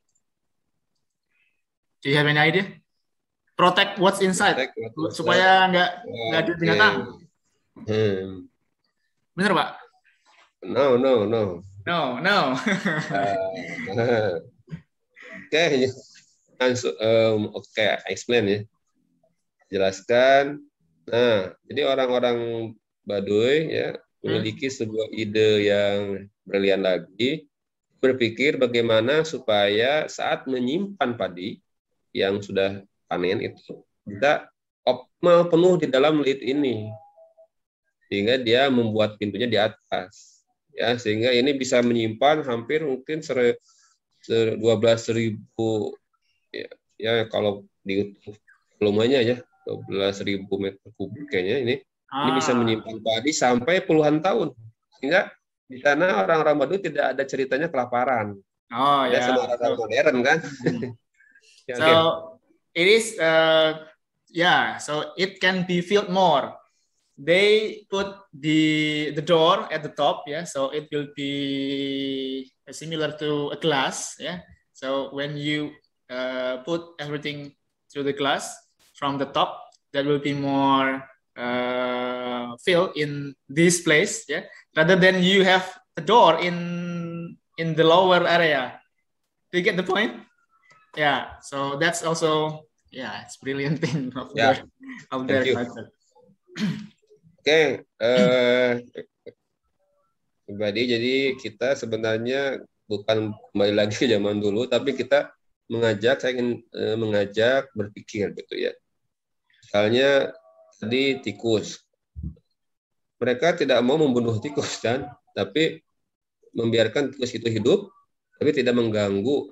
Do you have any idea? Protect what's inside, Protect what's supaya nggak nggak ada binatang. Hmm. Bener, Pak? No, no, no. No, no. uh, Oke, okay. um, Oke, okay. explain ya. Jelaskan. Nah, jadi orang-orang Baduy ya memiliki hmm. sebuah ide yang brilian lagi, berpikir bagaimana supaya saat menyimpan padi yang sudah panen itu bisa optimal penuh di dalam lid ini, sehingga dia membuat pintunya di atas, ya sehingga ini bisa menyimpan hampir mungkin dua belas ribu ya, ya kalau dihitung volumenya ya dua belas ribu meter kubik kayaknya ini ah. ini bisa menyimpan padi sampai puluhan tahun, sehingga di sana orang-orang Baduy tidak ada ceritanya kelaparan. Oh ya. Sama orang modern kan. ya, so okay. It is uh, yeah, so it can be filled more. They put the the door at the top, yeah, so it will be similar to a glass, yeah. So when you uh, put everything through the glass from the top, that will be more uh, filled in this place, yeah, rather than you have the door in in the lower area. Do you get the point? Yeah. So that's also yeah, it's brilliant thing of yeah. their of their culture. Oke, okay, uh, pribadi jadi kita sebenarnya bukan kembali lagi ke zaman dulu, tapi kita mengajak, saya ingin uh, mengajak berpikir gitu ya. Misalnya tadi tikus, mereka tidak mau membunuh tikus kan, tapi membiarkan tikus itu hidup, tapi tidak mengganggu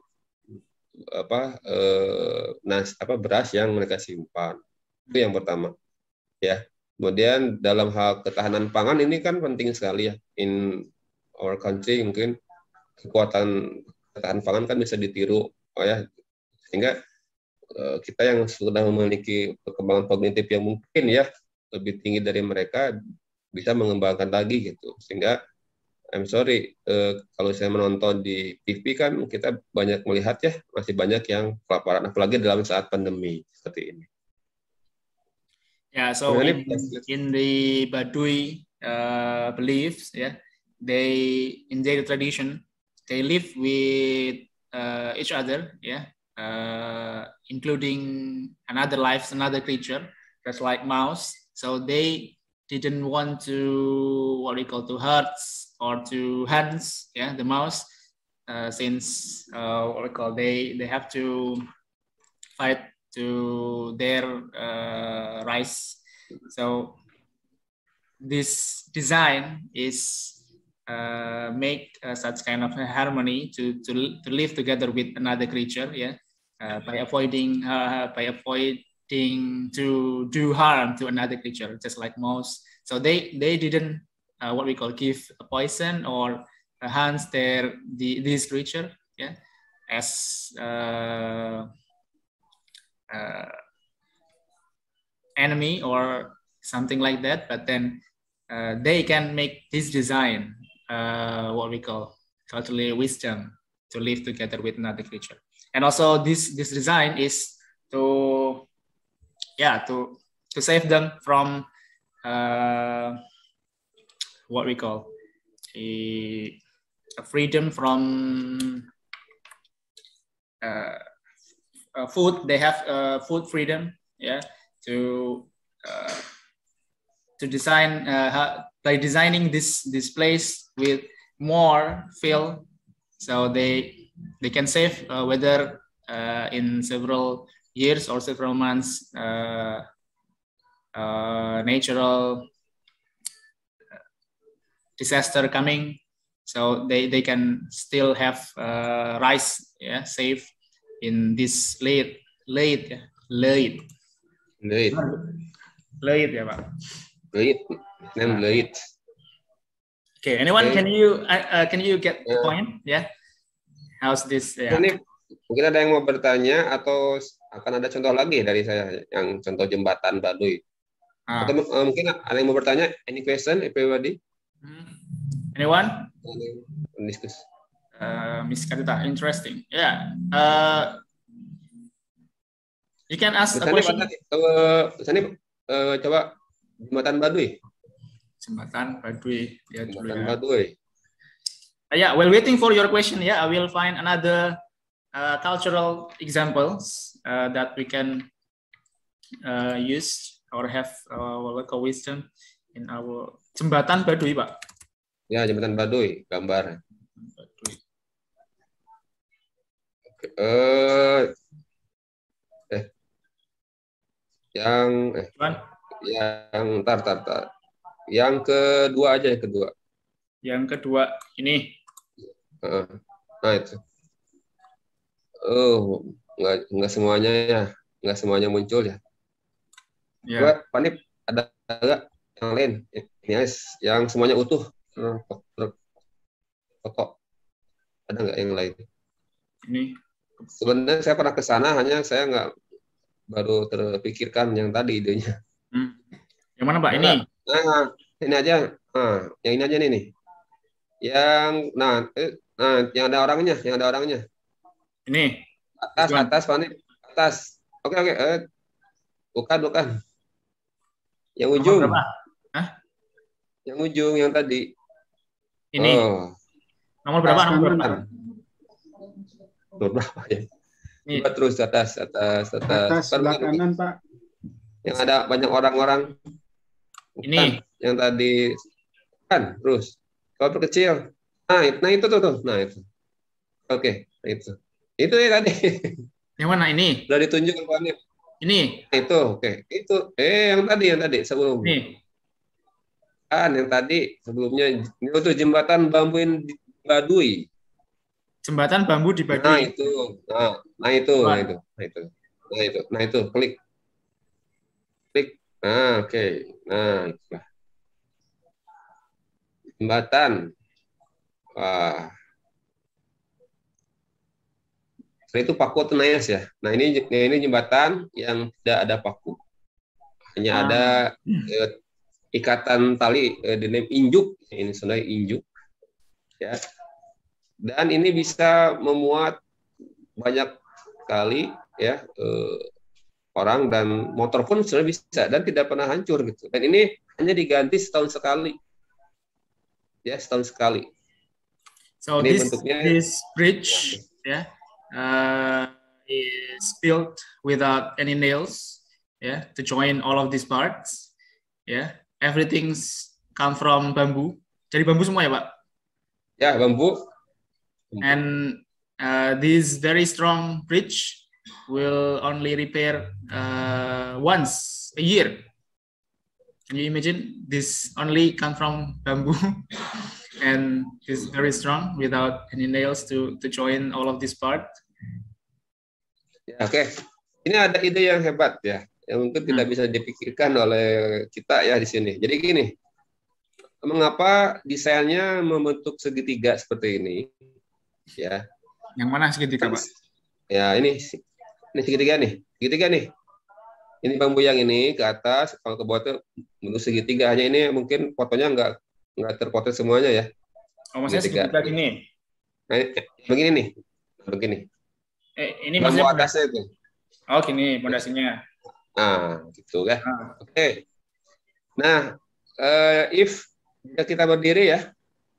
apa eh, nas apa beras yang mereka simpan. Itu yang pertama, ya. Kemudian dalam hal ketahanan pangan ini kan penting sekali ya. In our country mungkin kekuatan ketahanan pangan kan bisa ditiru, oh ya, sehingga uh, kita yang sudah memiliki perkembangan kognitif yang mungkin ya lebih tinggi dari mereka bisa mengembangkan lagi gitu. Sehingga I'm sorry uh, kalau saya menonton di T V kan kita banyak melihat ya masih banyak yang kelaparan, apalagi dalam saat pandemi seperti ini. Yeah, so in, in the Baduy uh, beliefs, yeah, they in their tradition they live with uh, each other, yeah, uh, including another life, another creature, just like mouse. So they didn't want to what we call to hurt or to hands, yeah, the mouse, uh, since uh, what we call they they have to fight to their uh, rice. So this design is uh, make uh, such kind of harmony to, to to live together with another creature, yeah, uh, by avoiding uh, by avoiding to do harm to another creature, just like mouse. So they they didn't uh, what we call give a poison or uh, harm their the this creature, yeah, as uh, Uh, enemy or something like that, but then uh, they can make this design uh, what we call culturally wisdom to live together with another creature. And also this this design is to yeah to to save them from uh, what we call a, a freedom from uh, Uh, food. They have uh, food freedom, yeah, to uh, to design uh, how, by designing this this place with more fill, so they they can save uh, whether uh, in several years or several months uh, uh, natural disaster coming, so they they can still have uh, rice, yeah, safe in this late, late, late, late, late, yeah, Pak. Late, name late. Okay, anyone? Okay. Can you uh, uh, can you get the point? Yeah. How's this? Yeah. Ini mungkin ada yang mau bertanya atau akan ada contoh lagi dari saya yang contoh jembatan Baduy. Ah. Atau uh, mungkin ada yang mau bertanya? Any question, everybody? Hmm. Anyone? Discuss. Uh, Miss Kadita, interesting. Yeah. Uh, you can ask a question. Uh, Sani, uh, coba jembatan Baduy. Jembatan Baduy. Ya, Jembatan ya. Baduy. Uh, yeah, while waiting for your question, yeah, I will find another uh, cultural examples uh, that we can uh, use or have uh, local wisdom in our jembatan Baduy, Pak. Ya, jembatan Baduy, gambar. Baduy. Uh, eh, yang, eh, Cuman, yang, tar, tar, tar. Yang kedua aja, yang kedua. Yang kedua, ini. Uh, nah itu. Oh, nggak, nggak semuanya ya, nggak semuanya muncul ya. Ya. Buat Panip ada nggak yang lain? Ini yang semuanya utuh. Foto. Ada nggak yang lain? Ini. Sebenarnya saya pernah ke sana, hanya saya nggak baru terpikirkan yang tadi idenya. Hmm. Yang mana, Pak? Ini. Nah, ini aja. Nah, yang ini aja nih nih. Yang nah, eh, nah, yang ada orangnya, yang ada orangnya. Ini. Atas, Tuan. atas, Panip. Atas. Oke, oke. Eh, bukan, bukan. Yang ujung. Nomor berapa? Hah? Yang ujung, yang tadi. Ini. Oh. Nomor berapa? Nomor berapa? Nomor berapa ya? Ini. Coba terus atas, atas, atas. Atas sebelah Bukan, kanan, Pak. yang ada banyak orang-orang. Bukan. Ini. Yang tadi kan terus. Kalau perkecil. Nah, itu, nah itu tuh, tuh. Nah itu. Oke, nah, itu. Itu ya tadi. Yang mana ini? Sudah ditunjuk Pak. Ini. Nah, itu, oke. Itu. Eh, yang tadi, yang tadi sebelum. Ini. Kan yang tadi sebelumnya itu jembatan bambuin Baduy. Jembatan bambu di Baduy. Nah itu, nah, nah itu, Wah. nah itu, nah itu, nah itu, nah itu, klik, klik, nah oke, okay. Nah itulah jembatan, wah, setelah itu paku Tenayan ya. Nah ini, ini jembatan yang tidak ada paku, hanya Ah. ada eh, ikatan tali eh, dengan injuk, ini sebenarnya injuk, ya. Dan ini bisa memuat banyak kali ya eh, orang dan motor pun sudah bisa dan tidak pernah hancur gitu. Dan ini hanya diganti setahun sekali, ya setahun sekali. So Ini this bentuknya- this bridge, yeah, uh, is built without any nails, yeah, to join all of these parts, yeah. Everything's come from bambu. Jadi bambu semua ya, Pak. Ya bambu. And uh, this very strong bridge will only repair uh, once a year. Can you imagine? This only come from bamboo and is very strong without any nails to to join all of this part. Ya, oke. Ini ada ide yang hebat ya, yang mungkin tidak Hmm. bisa dipikirkan oleh kita ya di sini. Jadi gini, mengapa desainnya membentuk segitiga seperti ini? Ya, Yang mana segitiga, Pak? ya ini ini segitiga nih, segitiga nih. Ini bambu yang ini ke atas, kalau ke bawah itu bentuk segitiga. Hanya ini mungkin fotonya nggak nggak terpotret semuanya ya. Oh, maksudnya Segitiga. segitiga gini. Nah, ini, begini nih, begini. Eh, ini Bambu maksudnya atasnya itu. Oh, gini pondasinya. Nah, gitu ya. Ah. Oke. Nah, eh, if jika kita berdiri ya,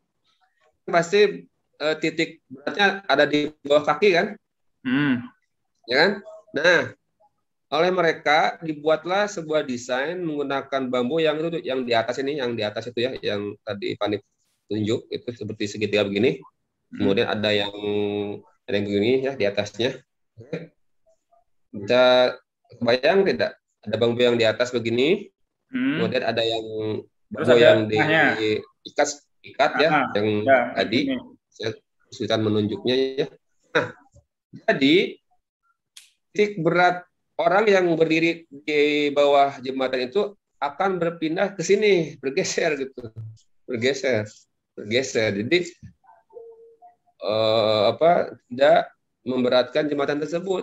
pasti eh, titik beratnya ada di bawah kaki kan, Hmm. ya kan? Nah, oleh mereka dibuatlah sebuah desain menggunakan bambu yang itu yang di atas ini, yang di atas itu ya, yang tadi Panip tunjuk itu seperti segitiga begini. Kemudian ada yang ada yang begini ya di atasnya. Oke. Bisa kebayang tidak? Ada bambu yang di atas begini, Hmm. kemudian ada yang Terus bambu ada yang di tengahnya. ikat ikat ya, Ah, yang Ya, tadi ini. saya kesulitan menunjuknya ya. Nah, jadi titik berat orang yang berdiri di bawah jembatan itu akan berpindah ke sini, bergeser gitu, bergeser, bergeser. Jadi eh, apa tidak memberatkan jembatan tersebut.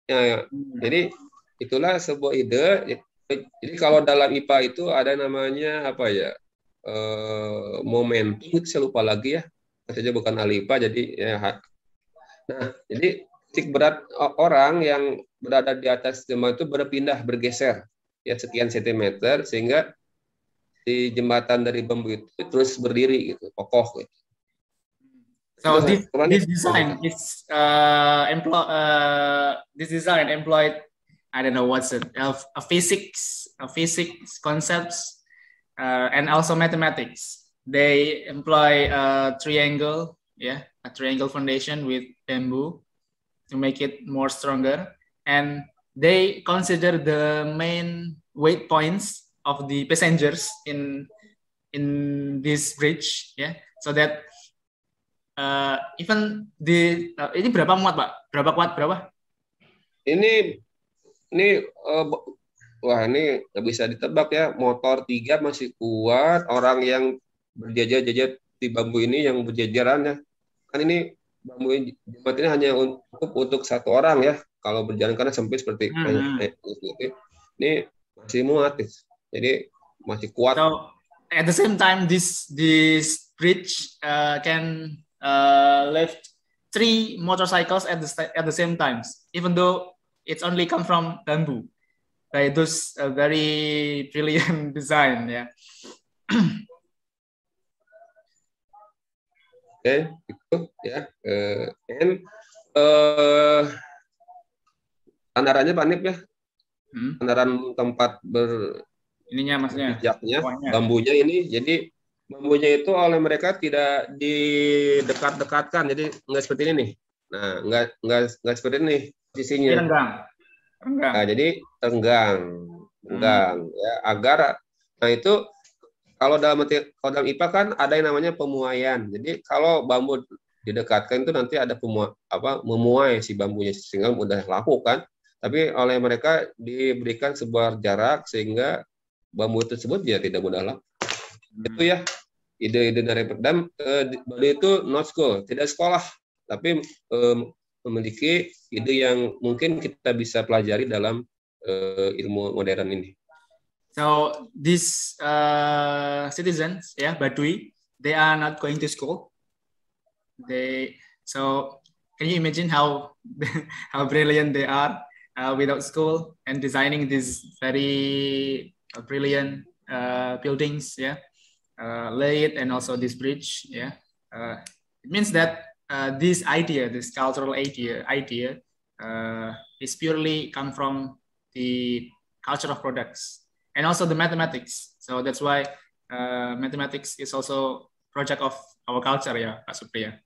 Ya, ya. Jadi itulah sebuah ide. Jadi kalau dalam I P A itu ada namanya apa ya? Uh, momentum, itu saya lupa lagi ya. Saja bukan ahli I P A, jadi ya. Nah, jadi titik berat orang yang berada di atas jembatan itu berpindah, bergeser ya sekian sentimeter sehingga di jembatan dari bambu itu terus berdiri gitu, kokoh gitu. So this, this design is uh, employ uh, this design employed I don't know what's it a, a physics a physics concepts uh, and also mathematics. They employ a triangle, yeah, a triangle foundation with bamboo to make it more stronger, and they consider the main weight points of the passengers in in this bridge, yeah, so that Uh, even di uh, ini berapa muat, Pak? Berapa kuat? Berapa? Ini ini uh, wah ini nggak bisa ditebak ya. Motor tiga masih kuat. Orang yang berjajar-jajar di bambu ini yang berjajaran ya. Kan ini bambu jembatan ini hanya untuk untuk satu orang ya. Kalau berjalan karena sempit seperti hmm. eh, eh, ini masih muat. Jadi masih kuat. So at the same time, this this bridge uh, can Uh, lift three motorcycles at the at the same times, even though it's only come from bamboo. By those uh, very brilliant design, yeah. Oke, okay, itu ya. Uh, and uh, sandarannya Pak Nip ya, hmm? Sandaran tempat ber ininya maksudnya, bijaknya, bambunya ini, jadi bambunya itu oleh mereka tidak didekat-dekatkan, jadi nggak seperti ini nih. Nah, nggak nggak nggak seperti ini posisinya. Renggang. Renggang. Nah, jadi renggang, renggang hmm. ya agar. Nah itu kalau dalam kalau dalam I P A kan ada yang namanya pemuaian. Jadi kalau bambu didekatkan itu nanti ada pemu, apa memuai si bambunya sehingga mudah laku kan. Tapi oleh mereka diberikan sebuah jarak sehingga bambu tersebut ya tidak mudah laku. Itu ya ide-ide dari dan uh, Bali itu not school, tidak sekolah, tapi um, memiliki ide yang mungkin kita bisa pelajari dalam uh, ilmu modern ini. So these uh, citizens, yeah, Badui, they are not going to school. They so can you imagine how how brilliant they are uh, without school and designing these very uh, brilliant uh, buildings, yeah. Uh, lay it and also this bridge, yeah. Uh, it means that uh, this idea, this cultural idea, idea uh, is purely come from the culture of products and also the mathematics. So that's why uh, mathematics is also project of our culture, ya, Pak Supriya.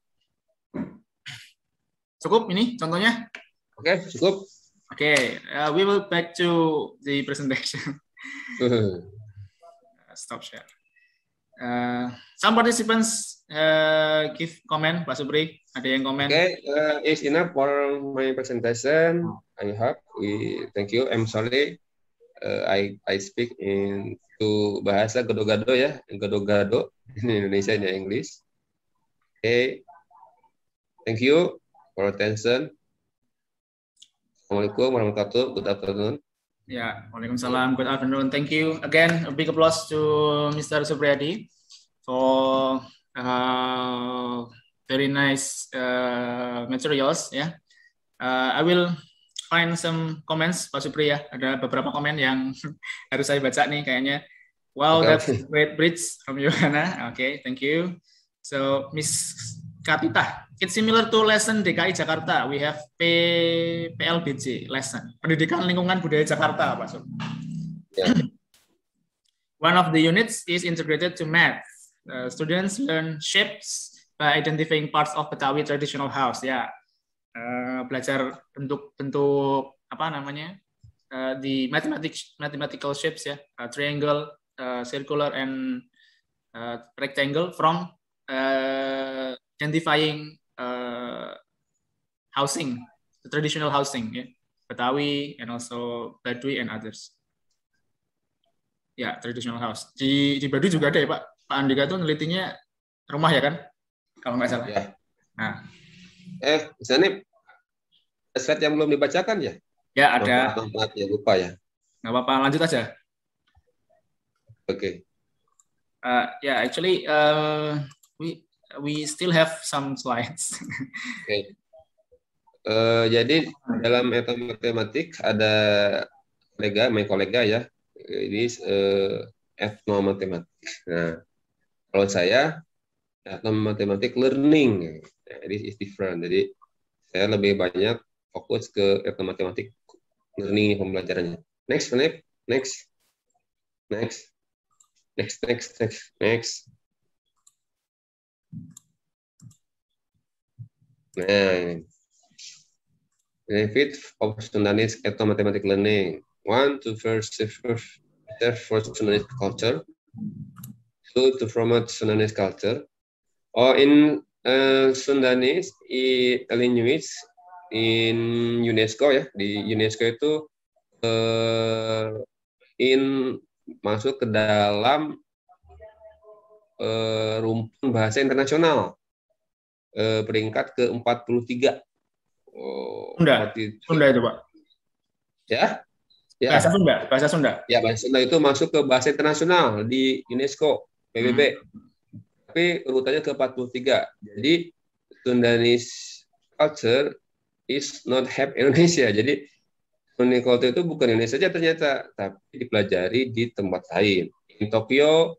Cukup ini contohnya? Oke, okay, cukup. Oke, okay, uh, we will back to the presentation. uh, stop share. Uh, some participants uh, give comment, Pak Supri. Ada yang komen? Okay, uh, is enough for my presentation. I hope. We thank you. I'm sorry. Uh, I I speak in to bahasa gado-gado ya, gado-gado in Indonesia in English. Okay. Thank you for attention. Assalamualaikum warahmatullahi wabarakatuh. Good afternoon. Yeah, Waalaikumsalam. Good afternoon. Thank you again. A big applause to Mister Supriyadi for uh, very nice uh, materials. Yeah, uh, I will find some comments, Pak Supri ya. Ada beberapa komen yang harus saya baca nih kayaknya. Wow, okay. That's great bridge from Yohana. Okay, thank you. So Miss Kapita, it's similar to lesson D K I Jakarta. We have P P L B J lesson, Pendidikan Lingkungan Budaya Jakarta, Pak Sur. Yeah. One of the units is integrated to math. Uh, students learn shapes by identifying parts of Betawi traditional house. Ya, uh, belajar bentuk-bentuk apa namanya uh, di mathematics mathematical shapes ya, uh, triangle, uh, circular, and uh, rectangle from uh, identifying uh, housing, the traditional housing, ya, Betawi and also Baduy and others. Ya, traditional house. Di di Baduy juga ada ya Pak. Pak Andika tuh nelitinya rumah ya kan? Kalau nggak salah. Ya. Nah. Eh, misalnya slide yang belum dibacakan ya? Ya, ada. Maaf, maaf, ya, lupa ya. Nggak apa-apa, lanjut aja. Oke. Okay. Uh, yeah, actually, uh, we we still have some slides. Oke. Okay. Uh, jadi dalam etnomatematik ada kolega, my kolega ya, ini uh, etnomatematik. Nah, kalau saya etnomatematik learning, jadi is different. Jadi saya lebih banyak fokus ke etnomatematik learning pembelajarannya. Next, next, next, next, next, next, next, next. Nah, benefit of Sundanese ethnomathematic learning. One, to first serve for Sundanese culture. Two, to promote Sundanese culture. Or in uh, Sundanese i language in UNESCO ya, di UNESCO itu uh, in masuk ke dalam uh, rumpun bahasa internasional uh, peringkat ke empat puluh tiga. Oh, Sunda, Sunda itu Pak. Ya, ya. Bahasa Sunda, bahasa Sunda. Ya, bahasa Sunda itu masuk ke bahasa internasional di UNESCO, P B B. Hmm. Tapi urutannya ke empat puluh tiga. Jadi Sundanese culture is not have Indonesia. Jadi Sundanese culture itu bukan Indonesia saja ternyata, tapi dipelajari di tempat lain. In Tokyo,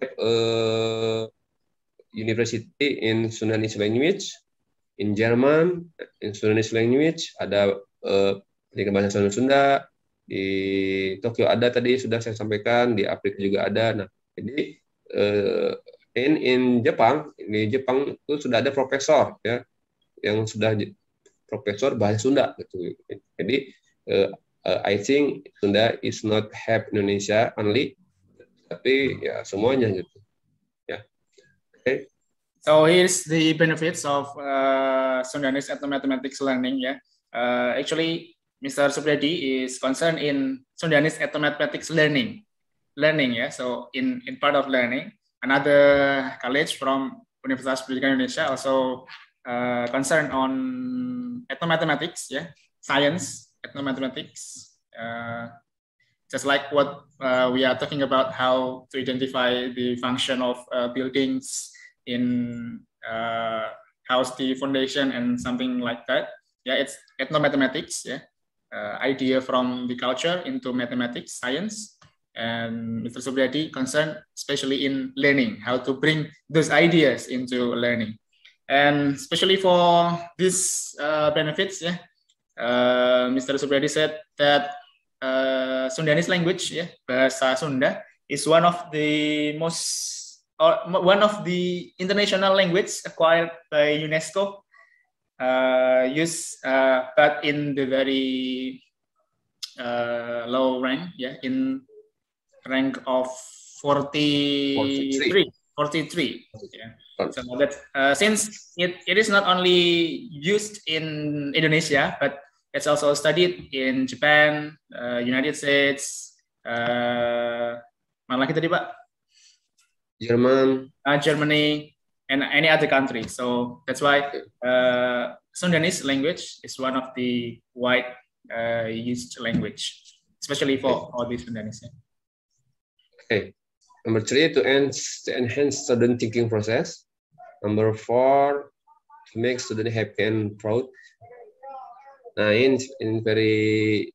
uh, university in Sundanese language. In Jerman, in Sundanese language, ada uh, bahasa Sunda Sunda. Di Tokyo ada tadi sudah saya sampaikan, di Afrika juga ada. Nah, jadi uh, in in Jepang, di Jepang itu sudah ada profesor ya yang sudah profesor bahasa Sunda gitu. Jadi uh, uh, I think Sunda is not have Indonesia only, tapi ya semuanya gitu. Ya. Oke. Okay. So here's the benefits of uh, Sundanese ethnomathematics learning. Yeah, uh, actually, Mister Supriyadi is concerned in Sundanese ethnomathematics learning. Learning, yeah. So in in part of learning, another college from Universitas Pendidikan Indonesia also uh, concerned on ethnomathematics, yeah, science, ethnomathematics. Uh, just like what uh, we are talking about, how to identify the function of uh, buildings in uh, house the foundation and something like that. Yeah, it's ethnomathematics. Yeah, uh, idea from the culture into mathematics, science, and Mister Supriyadi concerned especially in learning, how to bring those ideas into learning, and especially for these uh, benefits. Yeah, uh, Mister Supriyadi said that uh, Sundanese language, yeah, bahasa Sunda, is one of the most or one of the international language acquired by UNESCO, uh, used uh, but in the very uh, low rank, yeah, in rank of forty-three, forty-three. Yeah. So that uh, since it, it is not only used in Indonesia, but it's also studied in Japan, uh, United States, uh, mana lagi tadi Pak? Jerman, uh, Germany, and any other country. So that's why uh, Sundanese language is one of the wide uh, used language, especially for all these Sundanese. Okay. Number three, to enhance, to enhance student thinking process. Number four, to make student happy and proud. Nah, in, in very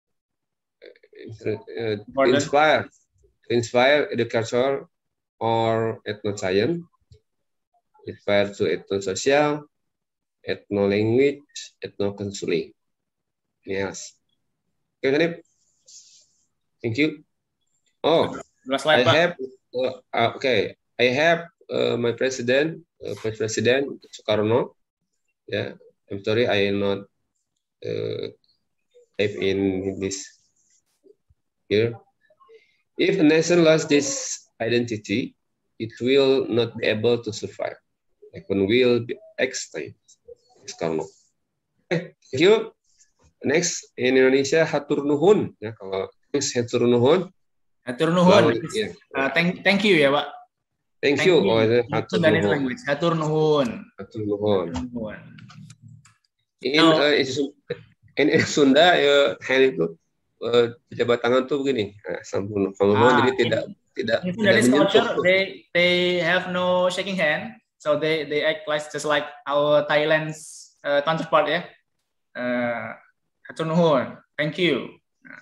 uh, inspire, inspire educator or ethno-science, inspire to ethno-social, ethno-language, ethno-counseling. Yes. Okay, Hanif. Thank you. Oh, I have, uh, okay, I have uh, my president, uh, Vice President Soekarno. Yeah, I'm sorry, I am not uh, type in this here. If a nation lost this identity, it will not be able to survive. Even will be extinct. Soekarno. Okay, thank you. Next in Indonesia, hatur nuhun. Ya, kalau hatur nuhun. Hatur nuhun. Yeah. Uh, thank, thank you ya Pak. Thank, thank you. you. Oh, hatur nuhun. Language. Hatur nuhun. Hatur nuhun. In, No. uh, in, in Sunda ya hand itu uh, jabat tangan tuh begini, nah, sambung, sambung Ah, jadi tidak in, tidak in tidak Sudanese menyentuh. culture, they they have no shaking hand, so they they act like just like our Thailand's uh, counterpart, yeah. Uh, hatur nuhun, thank you.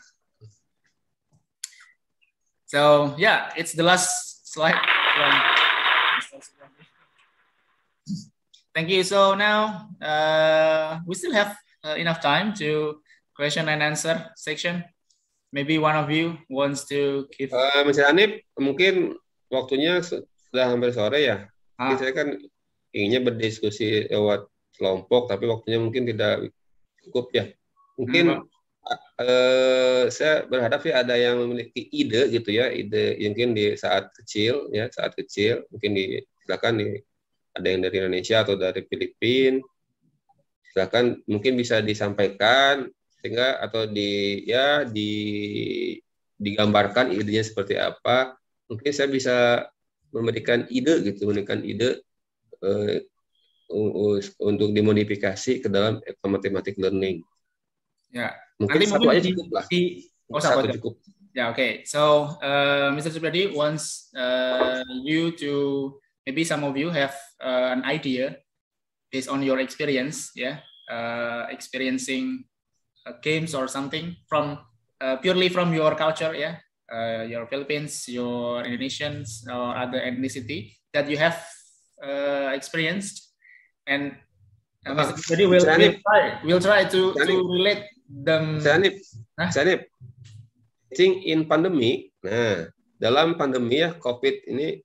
So yeah, it's the last slide from Mister Subradi. Thank you. So now uh, we still have uh, enough time to question and answer section. Maybe one of you wants to give. Uh, Mister Hanif, mungkin waktunya sudah hampir sore ya. Ah. Saya kan inginnya berdiskusi lewat kelompok, tapi waktunya mungkin tidak cukup ya. Mungkin hmm. Uh, saya berharap sih ada yang memiliki ide gitu ya, ide mungkin di saat kecil ya, saat kecil mungkin di silakan di ada yang dari Indonesia atau dari Filipina, silakan mungkin bisa disampaikan sehingga atau di ya di digambarkan idenya seperti apa. Mungkin saya bisa memberikan ide gitu, memberikan ide uh, untuk dimodifikasi ke dalam mathematics learning. Ya. Mungkin Nanti satu mungkin aja di, cukup lah. Di, oh, satu satu cukup. Yeah, okay. So, uh, Mister Subradi wants uh, you to, maybe some of you have uh, an idea based on your experience, yeah, uh, experiencing uh, games or something from uh, purely from your culture, yeah, uh, your Philippines, your Indonesians or other ethnicity that you have uh, experienced, and uh, Mister Subradi will, will try, will try to to relate them. Sanip, huh? Sanip. I think in pandemic, nah dalam pandemi ya COVID ini,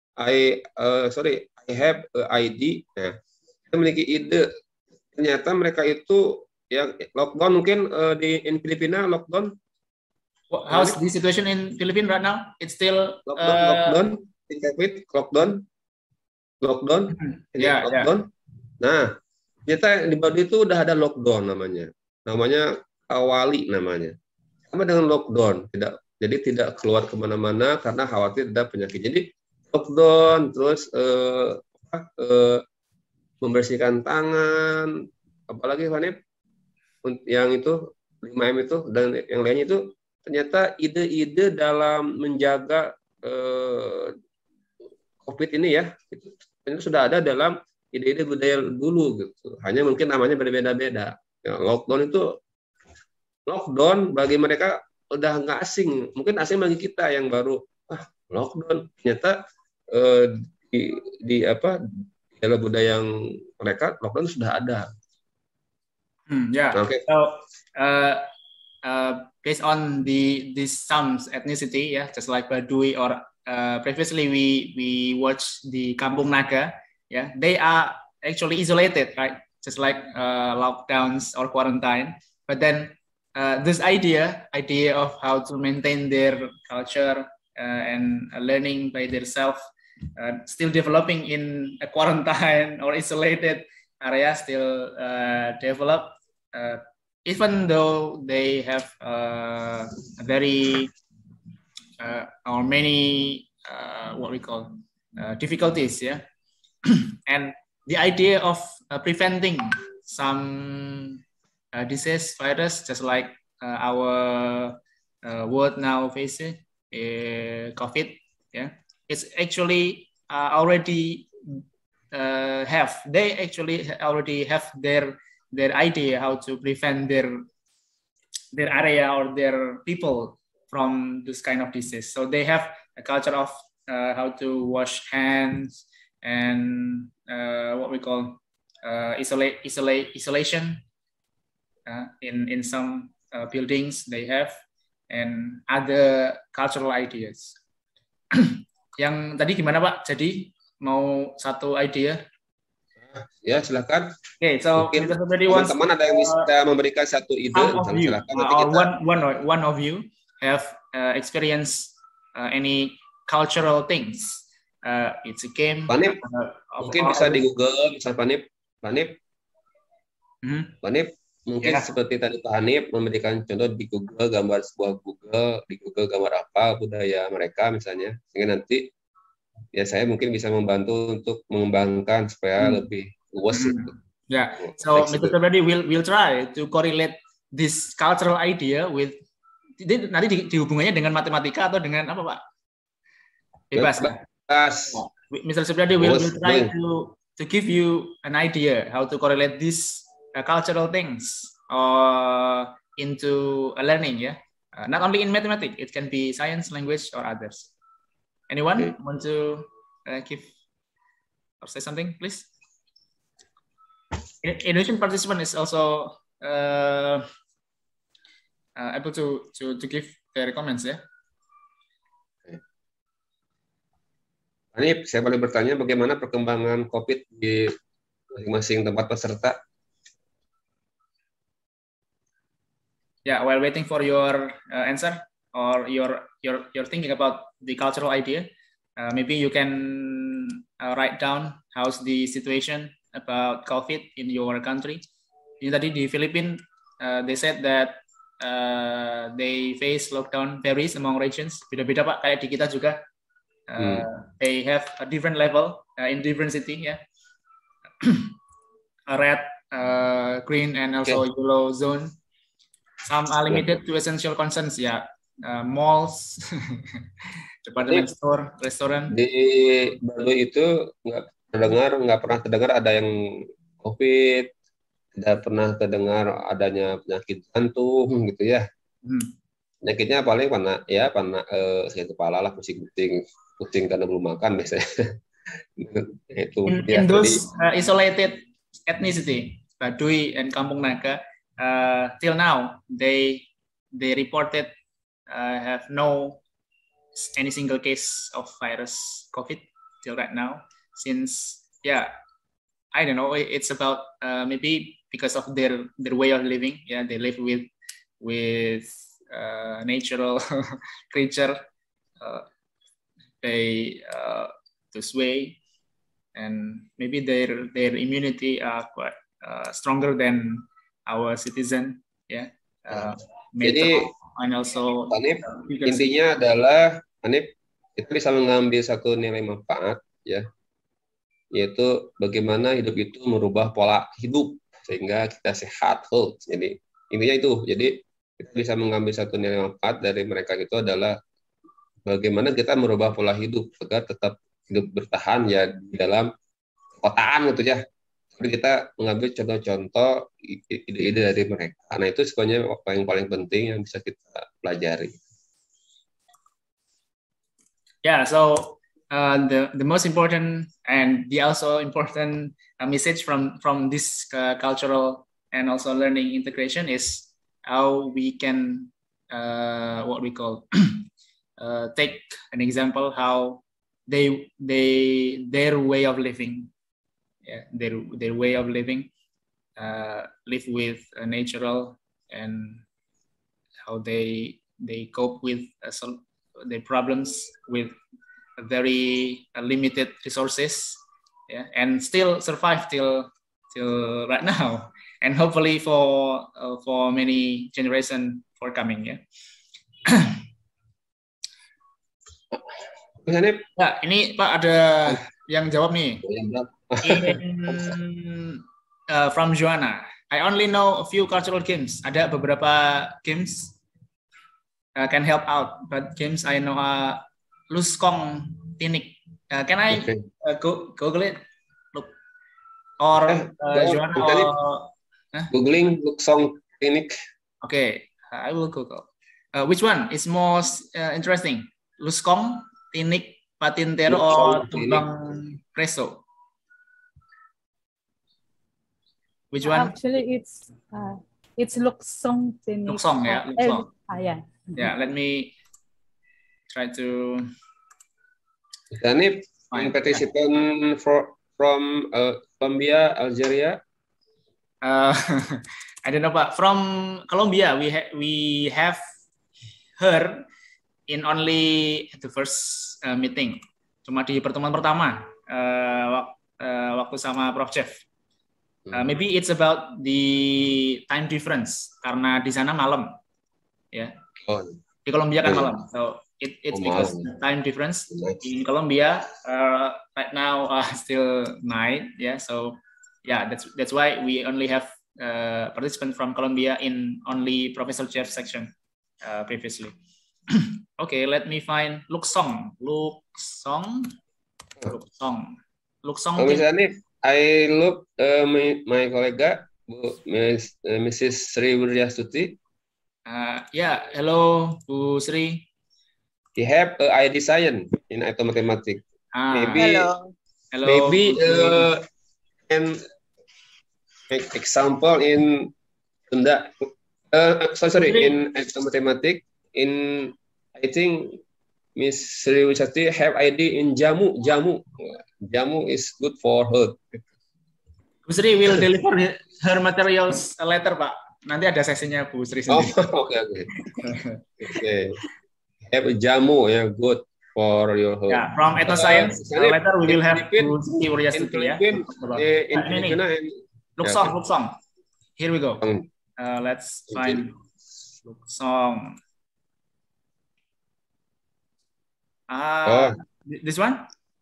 I uh, sorry, I have a I D. Nah, saya memiliki ide. Ternyata mereka itu ya lockdown mungkin uh, di in Filipina lockdown. How's the situation in Philippines right now? It's still lockdown, uh, lockdown, in COVID, lockdown, lockdown, ini yeah, lockdown. Yeah. Nah, ternyata di Bali itu udah ada lockdown namanya. Namanya awali namanya. Sama dengan lockdown, tidak jadi tidak keluar kemana-mana karena khawatir ada penyakit. Jadi lockdown, terus eh, apa, eh, membersihkan tangan, apalagi Fanip, yang itu lima M itu dan yang lainnya itu ternyata ide-ide dalam menjaga eh, COVID ini ya, itu, itu sudah ada dalam ide-ide budaya dulu gitu. Hanya mungkin namanya berbeda-beda. Ya, lockdown itu lockdown bagi mereka udah nggak asing, mungkin asing bagi kita yang baru ah lockdown ternyata eh, di, di apa dalam budaya yang mereka lockdown sudah ada. Hmm, yeah. Okay. So uh, uh, based on the this some ethnicity, yeah, just like Baduy or uh, previously we we watched the Kampung Naga, yeah, they are actually isolated, right? Just like uh, lockdowns or quarantine, but then Uh, this idea, idea of how to maintain their culture uh, and uh, learning by themselves, uh, still developing in a quarantine or isolated area, still uh, develop, uh, even though they have uh, a very uh, or many uh, what we call uh, difficulties, yeah, and the idea of uh, preventing some Uh, disease virus, just like uh, our uh, world now facing uh, COVID, yeah, it's actually uh, already uh, have they actually already have their their idea how to prevent their their area or their people from this kind of disease. So they have a culture of uh, how to wash hands and uh, what we call uh, isolate isolate isolation. Uh, in in some uh, buildings they have and other cultural ideas. Yang tadi gimana Pak? Jadi mau satu idea? Ya silakan. Oke, okay, so teman-teman ada yang bisa uh, memberikan satu ide, silakan. Nanti kita... one one one of you have uh, experienced uh, any cultural things. Uh, it's a game. Panip, uh, mungkin bisa di Google, bisa Panip, Panip, mm-hmm. Panip. Mungkin yeah. Seperti tadi Pak Hanif memberikan contoh di Google, gambar sebuah Google, di Google gambar apa budaya mereka misalnya, sehingga nanti ya saya mungkin bisa membantu untuk mengembangkan supaya hmm. lebih luas hmm. itu. Yeah. So Mister Supriyadi will will try to correlate this cultural idea with nanti di, dihubungannya dengan matematika atau dengan apa Pak? Bebas. Bebas. Mister Supriyadi will, will try to to give you an idea how to correlate these uh, cultural things uh, into a learning, yeah. Uh, not only in mathematics, it can be science, language, or others. Anyone okay. want to uh, give or say something, please? Indonesian participant is also uh, uh, able to to to give their comments, yeah. Ini saya boleh bertanya bagaimana perkembangan COVID di masing-masing tempat peserta? Yeah, while waiting for your uh, answer or your your your thinking about the cultural idea, uh, maybe you can uh, write down how's the situation about COVID in your country. Ini tadi di Filipina, uh, they said that uh, they face lockdown varies among regions. Beda-beda Pak, kayak di kita juga. Uh, hmm. They have a different level uh, in different city, yeah. A red, uh, green, and also okay. yellow zone. Some are limited to essential concerns, ya. Uh, malls, department store, restoran. Di Baduy itu nggak terdengar, nggak pernah terdengar ada yang COVID, tidak pernah terdengar adanya penyakit jantung, gitu ya. Hmm. Penyakitnya paling panas, ya panas, eh, sakit kepala lah, pusing-pusing. Pusing karena belum makan biasanya. Itu in, ya, in those uh, isolated ethnicity, Baduy and Kampung Naga, uh, till now they they reported uh, have no any single case of virus COVID till right now. Since yeah, I don't know, it's about uh, maybe because of their their way of living. Yeah, they live with with uh, natural creature. Uh, they uh, this way, and maybe their their immunity are quite uh, stronger than our citizen, ya. Yeah. Uh, Jadi and also Hanif, intinya adalah Hanif itu bisa mengambil satu nilai manfaat, ya, yaitu bagaimana hidup itu merubah pola hidup sehingga kita sehat, health. Jadi intinya itu. Jadi kita bisa mengambil satu nilai manfaat dari mereka itu adalah bagaimana kita merubah pola hidup agar tetap hidup bertahan ya di dalam kotaan gitu ya. Jadi kita mengambil contoh-contoh ide-ide dari mereka. Nah itu sebenarnya yang paling penting yang bisa kita pelajari. Yeah, so uh, the the most important and the also important uh, message from from this uh, cultural and also learning integration is how we can uh, what we call Uh, take an example how they they their way of living, yeah, their their way of living, uh, live with uh, natural and how they they cope with uh, some their problems with a very uh, limited resources, yeah, and still survive till till right now, and hopefully for uh, for many generation forthcoming, yeah. Ya, ini Pak ada yang jawab nih. In, uh, from Joanna, I only know a few cultural games. Ada beberapa games uh, can help out, but games I know are Luskong, Tinik. Uh, can I okay. uh, go Google it? Look, or uh, Joanna or huh? Googling Luskong, Tinik. Okay, I will Google. Uh, which one is most uh, interesting? Luskong, Tinik, Patintero, or Tumbang Preso? Which one? Actually, it's uh, it's Luksong, Tinik. Luksong, yeah. Luksong. Uh, ah, yeah. Yeah, let me try to. Danip, participant for, from uh, Colombia, Algeria. Uh, I don't know, but from Colombia, we ha we have heard in only the first uh, meeting, cuma di pertemuan pertama uh, wak uh, waktu sama Prof Jeff. Uh, maybe it's about the time difference karena di sana malam, ya. Yeah. Oh. Di Colombia kan malam, so it it's oh, because the time difference in Colombia uh, right now uh, still night, ya. Yeah? So yeah, that's that's why we only have uh, participants from Colombia in only Professor Jeff section uh, previously. Okay, let me find Luksong. Luksong. Luksong. Luksong. Oh, Miss Hanif, I look uh, my my kolega, Bu, Miss, uh, Missus Sri Wiryastuti. Uh, yeah, hello, Bu Sri. He have a I D science in atom mathematics. Ah, Maybe, Hello. hello. maybe Bu Sri. uh, can make example in Sunda. Uh, sorry, sorry, in atom mathematics. In I think Miss Sri Wiryastuti have I D in Jamu. Jamu, Jamu is good for her. Bu Sri will deliver her materials later, Pak. Nanti ada sesinya Bu Sri Oh, sendiri. oke oke. Oke. Have a Jamu, yeah, good for your home. Yeah, from Ethnoscience. Uh, Uh, later we will in have Philippines- Bu Sri In Wiryastuti ya. Philippines, eh, in Nah, ini nih. Filipina and Luksong, Yeah. Luksong. Here we go. um, Uh, let's Okay. find Luksong. Ah, oh, this one?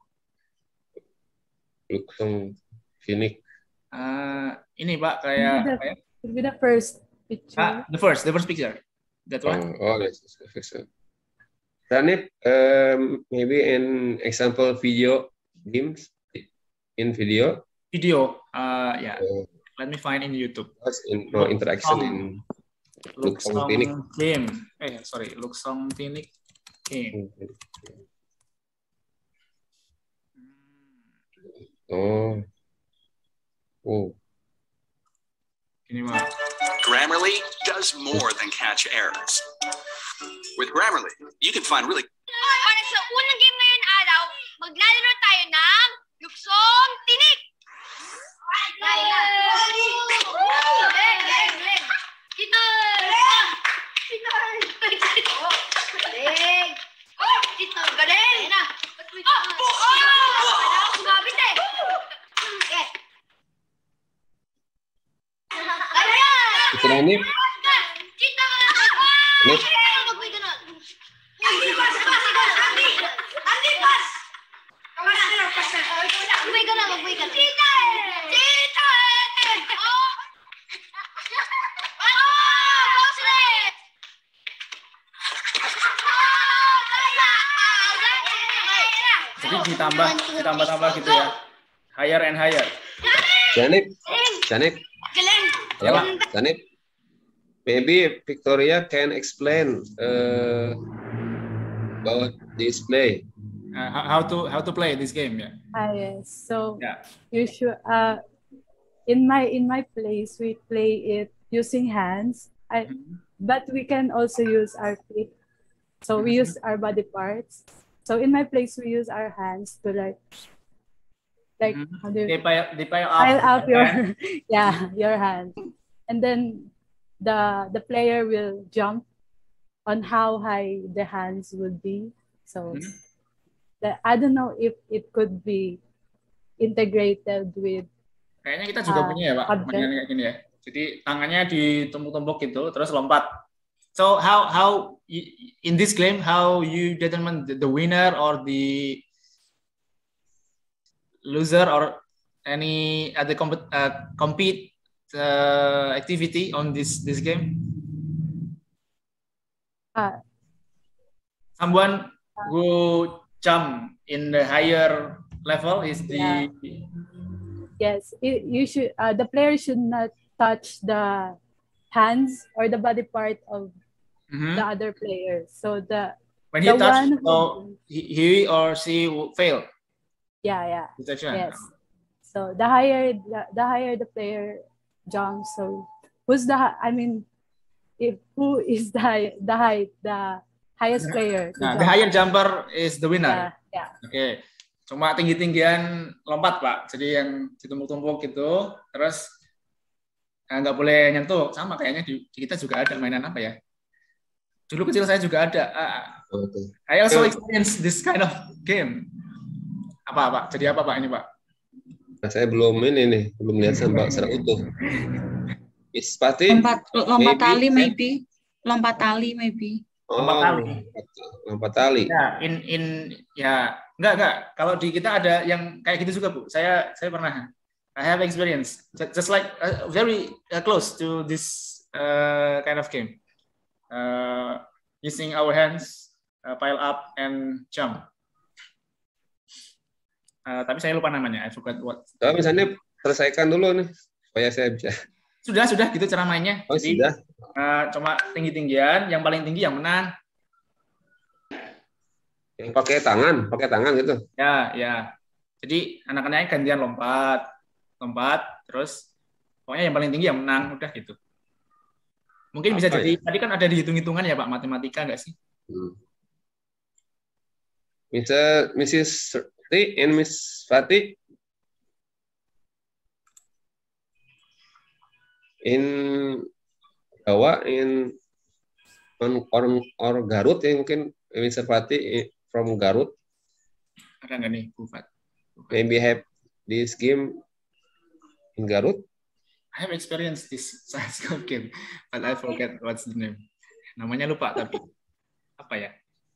Luksong Phoenix. Uh, ini Pak kayak Ini apa ya? Will be the first picture. Ah, the first, the first picture. That Oh, one? oh, yes, yes, yes, yes. Ranip, um, maybe an example video games in video. Video. Uh, yeah. Uh, Let me find in YouTube. what's in no interaction in Luksong Luksong Phoenix. game. Eh, sorry, Luksong Phoenix game. Oh, oh, Ini Pak. Grammarly does more than catch errors. With Grammarly, you can find really Para sa unang game ngayon araw, maglalaro tayo ng Luksong Tinik! Dito! Dito! Galing! Dito! Galing! Oh! Oh! Sumabit eh! Okay. Ayan! Ito Ranip. Dito! Ranip. Magway ganon! Andy, pas! Pas! Andy! Andy, pas! Pas na, pas na. Magway ganon, magway ganon. Tita! Tita! Oh! Oh! Boslet! Jadi ditambah, ditambah-tambah gitu ya. Higher and higher. Janip, Janip, Galing! ya, Janip. Maybe Victoria can explain uh, about display. Uh, how how to how to play this game ya? Ah, yes. So Yeah. you should uh in my in my place we play it using hands. I but we can also use our feet. So we use our body parts. So in my place we use our hands to like like Mhm. how do you They pile, they pile up. pile up right? your yeah your hand, and then the the player will jump on how high the hands would be. So Mhm. that I don't know if it could be integrated with Kayaknya kita juga Ah, punya ya Pak, object. mainan kayak gini ya. Jadi tangannya ditumpuk-tumpuk gitu, terus lompat. So how how y- in this game how you determine the, the winner or the loser or any other compet, uh, compete uh, activity on this this game? uh, Someone who jump in the higher level is the yes, it, you should uh, the player should not touch the hands or the body part of Mhm. the other player. So the when he the touch, one who- so he, he or she will fail. yeah yeah Detection. yes. So the higher the, the higher the player jumps, so who's the hi- I mean if who is the high, the high the highest player to Nah, the jump. higher jumper is the yeah winner. yeah Oke, cuma tinggi-tinggian lompat Pak. Jadi yang ditumpuk-tumpuk gitu, terus eh, nggak boleh nyentuh. Sama kayaknya di, di kita juga ada mainan apa ya? Dulu kecil saya juga ada. Ah, Okay. I also experience this kind of game. Apa Pak? Jadi apa Pak ini Pak? Nah, saya belum ini nih, belum lihat sampai secara utuh. Is pasti Lompat lompat Maybe, tali eh? maybe. Lompat tali maybe. oh, lompat tali. lompat tali. Ya, in in ya enggak enggak. Kalau di kita ada yang kayak gitu juga Bu. Saya saya pernah I have experience, just like uh, very uh, close to this uh, kind of game, uh, using our hands, uh, pile up and jump. Uh, tapi saya lupa namanya, I forgot what. Kalau misalnya selesaikan dulu nih, supaya saya bisa. Sudah, sudah gitu cara mainnya. Oh, Jadi, sudah. Uh, cuma tinggi-tinggian, yang paling tinggi yang menang. Yang pakai tangan, pakai tangan gitu. Ya, ya. Jadi anak-anaknya gantian lompat, lompat, terus pokoknya yang paling tinggi yang menang, udah gitu. Mungkin bisa Apa jadi, ya? tadi kan ada dihitung-hitungan ya Pak, matematika nggak sih? Hmm. Mister Missus Sri and Miss Fatih in Jawa in on or, or Garut ya mungkin Mister Fatih from Garut. Ada nggak nih, Bu Fat? Maybe have this game in Garut. I have experienced this science game, but I forget what's the name. Namanya lupa tapi apa ya?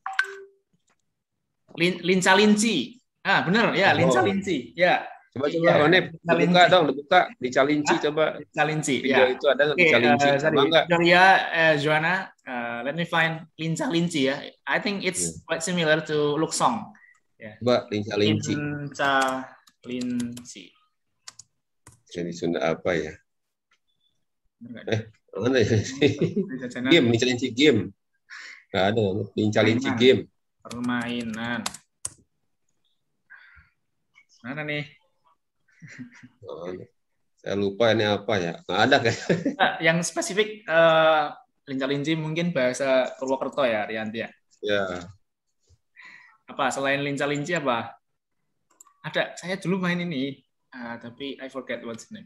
Lin, linca linci. Ah, bener ya, linca linci. Ya. Coba coba ya, Onep, dibuka dong, dibuka di Calinci ah, coba. Calinci. Video Ya. itu ada nggak di Okay, Calinci? uh, Coba enggak? Gloria, uh, Joanna, uh, let me find linca linci ya. I think it's Yeah. quite similar to luksong. Ya. Coba di Calinci. Linca linci. Jadi Sunda apa ya? Bener nggak? Eh, mana ya? Di jajanan Game, di Calinci game. Nggak ada, di Calinci Permainan. game. Permainan. Mana nih? Oh, saya lupa ini apa ya? Nggak ada kayak. Nah, yang spesifik uh, linca-linci mungkin bahasa Purwokerto ya, Rianti ya. Ya. Apa selain linca-linci apa? Ada, saya dulu main ini, uh, tapi I forget what's the name.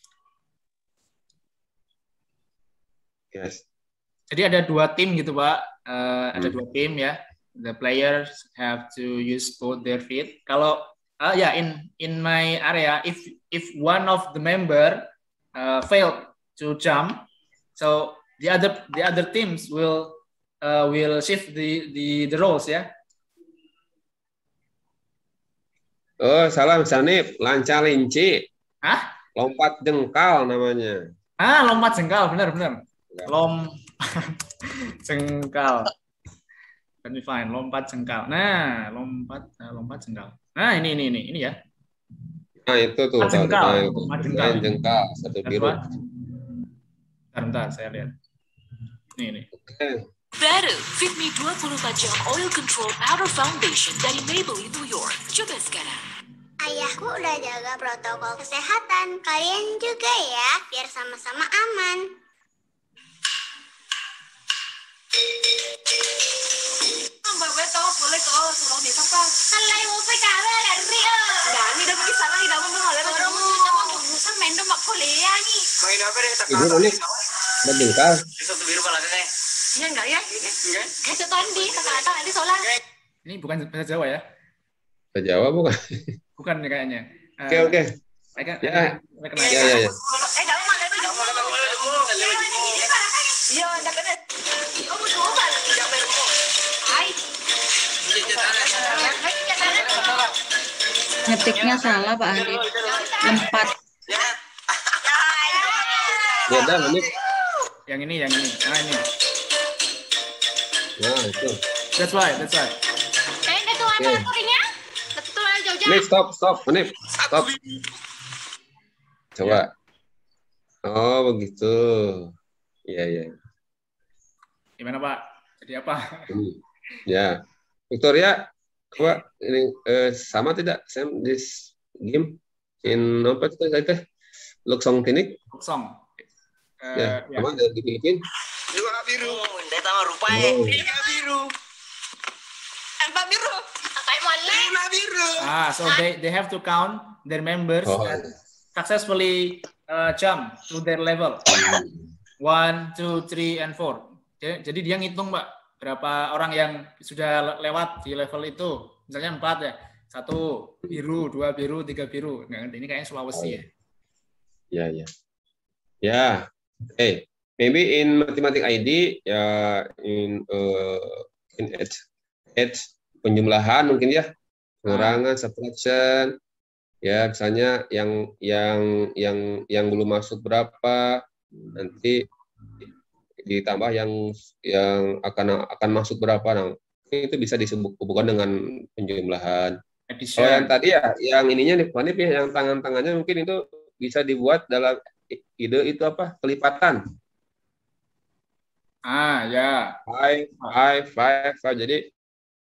Yes. Jadi ada dua tim gitu Pak, uh, ada Hmm. dua tim ya. The players have to use both their feet. Kalau uh, ya yeah, in in my area, if if one of the member uh, failed to jump, so the other the other teams will uh, will shift the the the roles ya. Oh, salah misalnya lanca linci. Hah? Lompat jengkal namanya. Ah, lompat jengkal, benar-benar. Lompat jengkal. Let me find, lompat jengkal. Nah, lompat nah, lompat jengkal. Nah, ini ini ini ini ya. Nah, itu tuh. Lompat jengkal. Nah, itu. Lompat jengkal. Nah, jengkal satu biru. Bentar, bentar, saya lihat. Ini ini. Oke. Baru Fit Me dua puluh empat jam Oil Control Powder Foundation dari Maybelline New York. Coba sekarang. Ayahku udah jaga protokol kesehatan. Kalian juga ya, biar sama-sama aman. Mbak Beto, boleh kau suruh di tempat. Alay mo pa kami, Larry. Dani udah pergi sana, tidak mau boleh. Orang mo naman busan main dong kuliah nih. Main apa deh? Ibu ini ada jengkal. Satu biru kalau ada. Iya enggak ya? Kayak setondi, kata-kata nanti soalnya. Ini bukan bahasa Jawa ya? Bahasa Jawa bukan? Bukan nih kayaknya. Oke, oke. Ya. Ya, ya, ya. Eh, dalam mana itu? Iya, enggak benar. Oh, coba. Tidak benar. Hai. Ngetiknya salah Pak Arif. Empat. Ya, ada ini. Yang ini, yang ini. Nah, ini. Nah, itu. That's right, that's right. Kayaknya itu apa Oke. kopinya? Betul aja jauh-jauh. Ini stop, stop, ini stop. Coba. Oh, begitu. Iya, iya. Gimana Pak? Jadi apa? Hmm. Ya. Victoria, coba ini eh, sama tidak Sam this game in apa itu tadi? Luksong Tinik? Luksong. Uh, Ya, ya. sama di Filipina. Juga biru. Dia tahu rupanya. Oh. Tiga biru. Empat biru. Kayak molek. Lima biru. Ah, so they they have to count their members Oh. that successfully uh, jump to their level. One, two, three, and four. Jadi jadi dia ngitung Mbak berapa orang yang sudah le- lewat di level itu. Misalnya empat ya. Satu biru, dua biru, tiga biru. Nggak ngerti. Ini kayaknya Sulawesi ya. Ya, ya. Ya. Hey, maybe in mathematics I D ya in uh, in edge edge penjumlahan mungkin ya. Pengurangan, subtraction. Ya, misalnya yang yang yang yang belum masuk berapa, nanti ditambah yang yang akan akan masuk berapa, nah itu bisa dihubungkan dengan penjumlahan. Kalau yang tadi ya, yang ininya nih, Panip ya, yang tangan-tangannya mungkin itu bisa dibuat dalam ide itu apa? Kelipatan. Ah, ya. Five, five, five, five. Jadi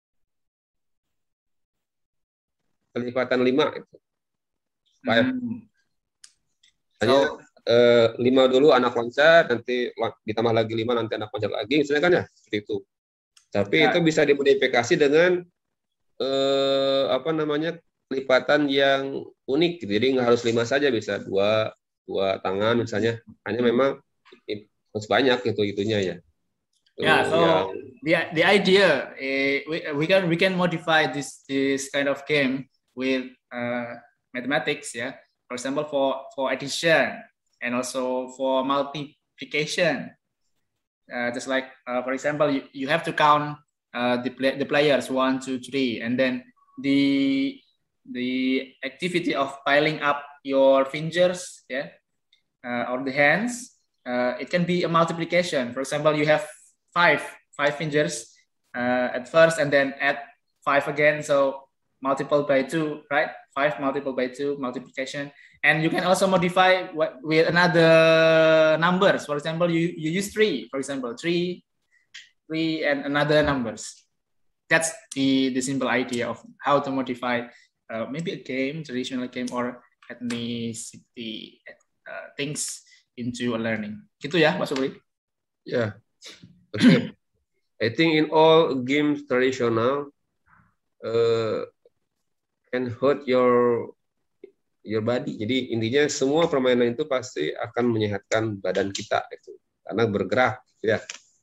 kelipatan lima. Five. Hmm. Hanya So, eh, lima dulu anak loncat, nanti ditambah lagi lima, nanti anak loncat lagi, misalnya kan ya, seperti itu. Tapi ya. itu bisa dimodifikasi dengan eh, apa namanya, kelipatan yang unik. Jadi nggak harus lima saja, bisa dua, dua tangan misalnya. Hanya memang harus banyak itu itunya ya. Yeah, so yang... the the idea uh, we we can we can modify this this kind of game with uh, mathematics, yeah. For example, for for addition and also for multiplication. Uh, just like uh, for example, you, you have to count uh, the play, the players one, two, three, and then the the activity of piling up your fingers, yeah, uh, or the hands. Uh, it can be a multiplication. For example, you have five five fingers uh, at first, and then add five again, so multiple by two, right? Five multiple by two, multiplication. And you can also modify what, with another numbers. For example, you, you use three, for example, three, three and another numbers. That's the, the simple idea of how to modify uh, maybe a game, traditional game, or ethnicity uh, things into a learning. Gitu ya, Pak Sobri? Yeah. Okay. I think in all games traditional uh, can hurt your your body. Jadi intinya semua permainan itu pasti akan menyehatkan badan kita itu karena bergerak, ya.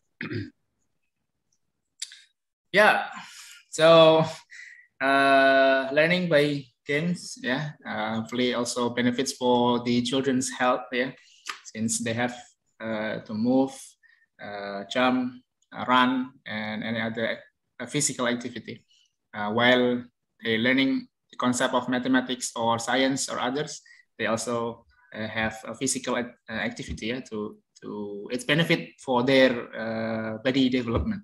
Yeah. So uh, learning by games, yeah, uh, hopefully also benefits for the children's health, yeah, since they have uh, to move. Uh, jump, uh, run, and any other uh, physical activity. Uh, while they learning the concept of mathematics or science or others, they also uh, have a physical act uh, activity, yeah, to to its benefit for their uh, body development.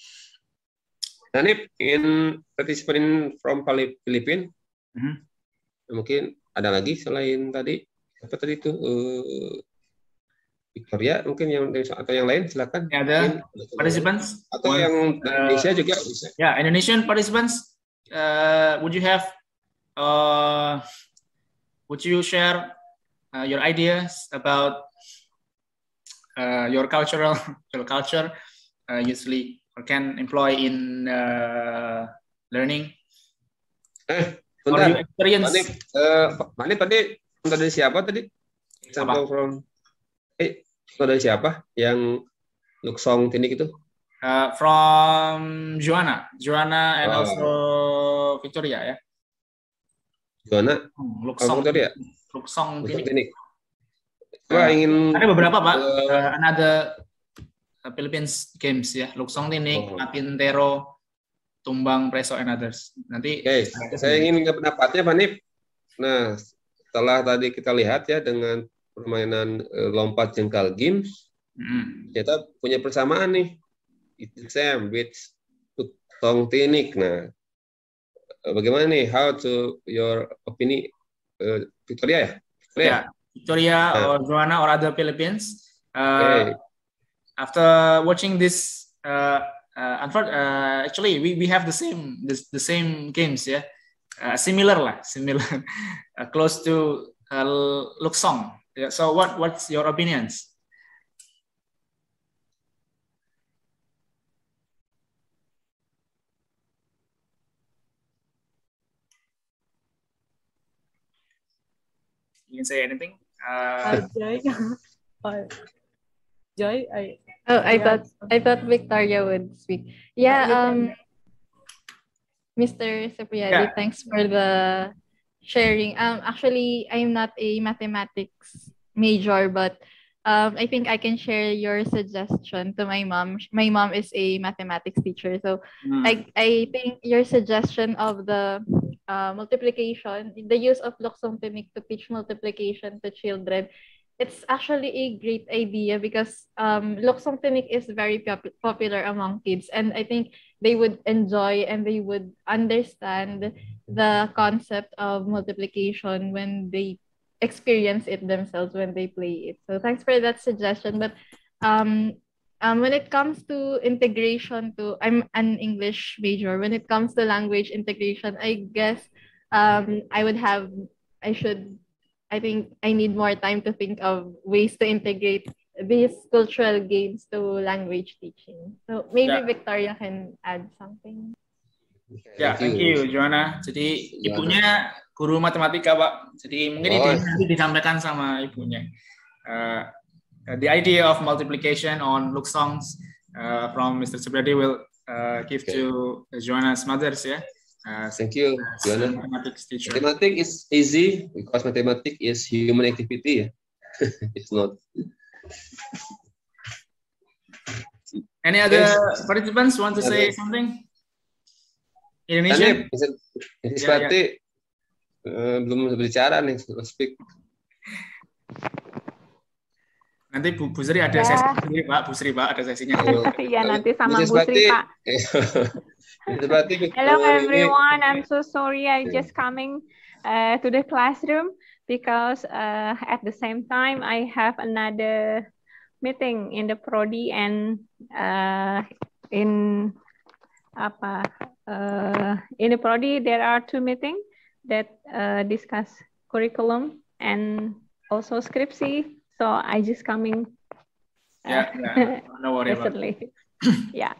Nanip, in participant from Philippines, mm-hmm. mungkin ada lagi selain tadi apa tadi itu? Uh, Victoria mungkin yang atau yang lain silakan. Ya, ada participants atau yang Indonesia uh, juga bisa. Ya, yeah, Indonesian participants, uh, would you have, uh, would you share uh, your ideas about uh, your cultural your culture uh, usually or can employ in uh, learning? Eh, bentar. Or you experience? Manip, uh, Manip tadi dari siapa tadi? Sampai from eh dari siapa yang Luksong Tinik itu? Uh, from Joanna, Joanna and oh. also Victoria, ya. Joanna, hmm, Luksong, Victoria, Luksong Tinik. Tinik. Wah, uh, ingin ada beberapa Pak, uh, uh, another uh, Philippines games ya, Luksong Tinik, oh. Apintero, Tumbang, Preso and others. Nanti. Oke, okay. Saya ingin minta pendapatnya Pak Nip. Nah, setelah tadi kita lihat ya dengan permainan uh, lompat jengkal games, hmm. kita punya persamaan nih. It's the same with Luksong Tinik. Nah, bagaimana nih? How to your opinion, uh, Victoria ya? Victoria, yeah. Victoria nah. or Joanna or other Philippines. Uh, okay. After watching this, uh, uh, uh, actually we we have the same this, the same games ya, yeah? uh, similar lah, similar, uh, close to uh, Luksong. Yeah, so what what's your opinions? You can say anything. Uh, uh, Joy, uh, Joy, I. Oh, I thought I thought Victoria would speak. Yeah, um, Mister Cipriani, yeah. Thanks for the sharing. Um, actually, I'm not a mathematics major, but um, I think I can share your suggestion to my mom. My mom is a mathematics teacher, so mm. I I think your suggestion of the uh, multiplication, the use of Luksong Timik to teach multiplication to children, it's actually a great idea because um, Luksong Timik is very pop- popular among kids, and I think they would enjoy and they would understand the concept of multiplication when they experience it themselves, when they play it. So thanks for that suggestion. But um, um, when it comes to integration to, I'm an English major. When it comes to language integration, I guess um, I would have, I should, I think I need more time to think of ways to integrate these cultural games to language teaching. So maybe Ya. Victoria can add something. Ya, thank you, Joanna. Jadi ibunya guru matematika, Pak. Jadi mungkin Oh. ini nanti disampaikan sama ibunya. Uh, the idea of multiplication on Luksongs uh, from Mister Subriyadi will uh, give Okay. to Joanna's mothers, ya. Uh, Thank you, Joanna. mathematics teacher. Mathematics is easy because mathematics is human activity. It's not. Any other Yes. participants want to say something? Indonesian? Ini Mister Mister Ya, Pati eh, belum berbicara nih, speak. Nanti Bu, Bu Sri ada Ya. sesi sendiri, Pak. Bu Sri, Pak, ada sesinya. Iya, nanti sama Mister Bu Sri, Pati- Pak. Mister Pati, Hello eh, ini- everyone, I'm so sorry I just coming uh, to the classroom because uh, at the same time I have another meeting in the Prodi and uh, in apa uh, in the Prodi there are two meetings that uh, discuss curriculum and also skripsi, so I just coming Ya, ya. No worry about it. recently. Yeah.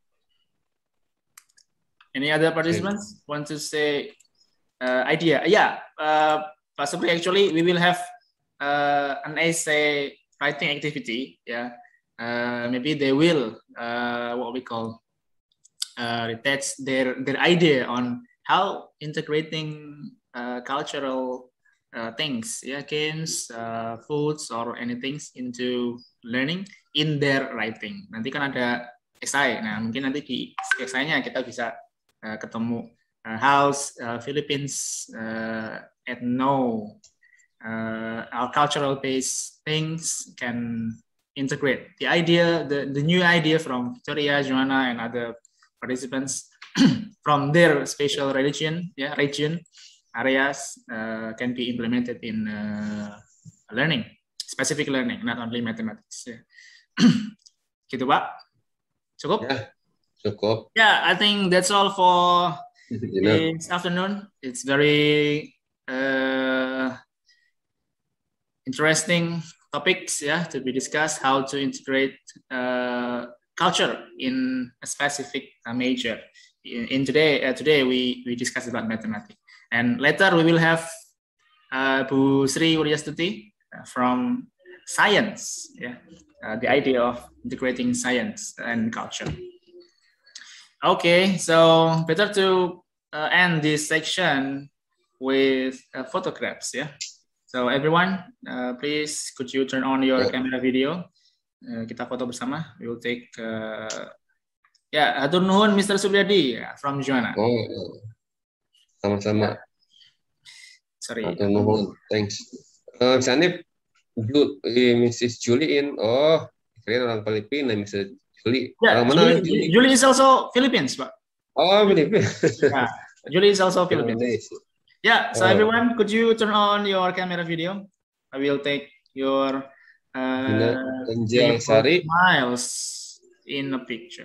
Any other participants want to say uh, idea? Yeah, uh, possibly actually we will have uh, an essay writing activity. Yeah, uh, maybe they will uh, what we call uh, retouch their their idea on how integrating uh, cultural uh, things, yeah, games, uh, foods, or anything into learning in their writing. Nanti kan ada essay. Nah, mungkin nanti di essay-nya kita bisa uh, ketemu uh, how uh, Philippines uh, ethno uh, our cultural based things can integrate the idea, the, the new idea from Victoria, Joanna, and other participants from their spatial region, yeah, region areas uh, can be implemented in uh, learning, specific learning, not only mathematics. Yeah. Gitu, Pak? Cukup? Ya, cukup. Yeah, I think that's all for You know. this afternoon. It's very uh, interesting topics, yeah, to be discussed. How to integrate uh, culture in a specific uh, major. In, in today, uh, today we we discussed about mathematics, and later we will have uh, Bu Sri Wuryastuti uh, from science. Yeah, uh, the idea of integrating science and culture. Okay, so better to uh, end this section with uh, photographs, yeah. So everyone, uh, please could you turn on your Yeah. camera video? Uh, kita foto bersama. We will take. Uh, yeah, hatur nuhun Mister Subriyadi yeah, from Joanna. Oh, sama-sama. Sorry. Hatur nuhun. Thanks. Uh, misalnya, Ju, eh, Missus Julie in. Oh, kira orang Filipina, Missus Julie. Yeah, Orang mana? Julie, Julie is also Philippines, Pak. Oh, Filipina. Yeah, Julie is also Philippines. Indonesia. Yeah, so Oh. everyone, could you turn on your camera video? I will take your uh, Gina Angel Sari. smiles in a picture.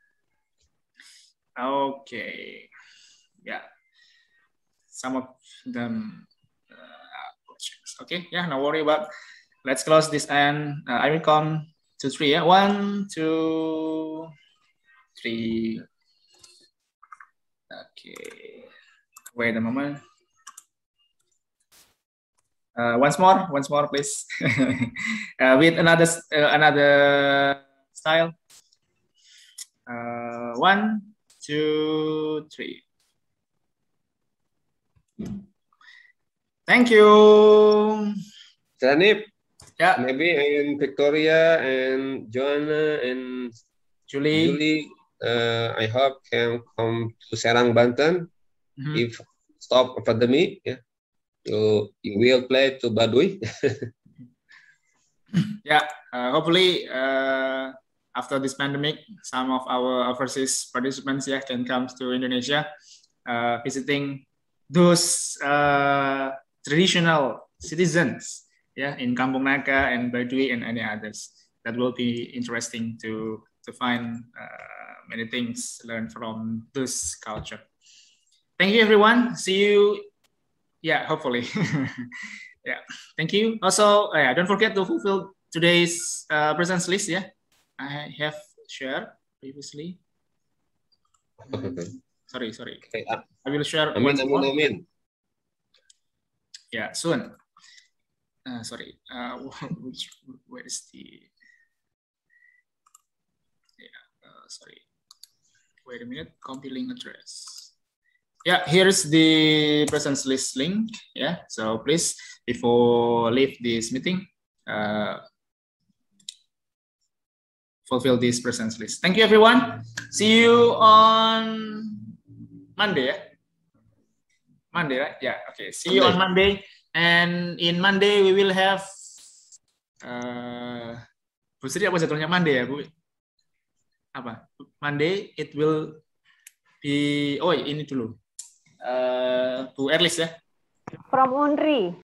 Okay, yeah, some of them. Uh, okay, yeah, no worry about. Let's close this and uh, I will count to three. Yeah, one, two, three. Okay, wait a moment. Uh, once more, once more, please. uh, with another uh, another style. Uh, one, two, three. Thank you. Sanip, Yeah, maybe and Victoria and Joanna and Julie. Julie, uh, I hope can come to Serang, Banten. Mhm. If stop pandemic, yeah, you you will play to Baduy. Yeah, uh, hopefully uh, after this pandemic, some of our overseas participants yeah can come to Indonesia, uh, visiting those uh, traditional citizens yeah in Kampung Naga and Baduy and any others. That will be interesting to to find uh, many things learned from this culture. Thank you, everyone. See you. Yeah, hopefully. Yeah, thank you. Also, uh, yeah, don't forget to fulfill today's uh, presence list. Yeah, I have shared previously. sorry, sorry. Okay, uh, I will share amin, once amin, more. amin. Yeah, soon. Uh, sorry. Uh, which where is the? Yeah, uh, sorry. Wait a minute. Compiling address. Yeah, here's the presence list link. Yeah, so please, before leave this meeting, uh, fulfill this presence list. Thank you, everyone. See you on Monday. Yeah? Monday, right? Yeah. Okay. See you on Monday, and in Monday we will have. Uh, Bu Sri apa jadwalnya Monday ya, Bu? Apa? Monday it will be. Oh, ini dulu. Uh, Bu Erlis ya. From Unri.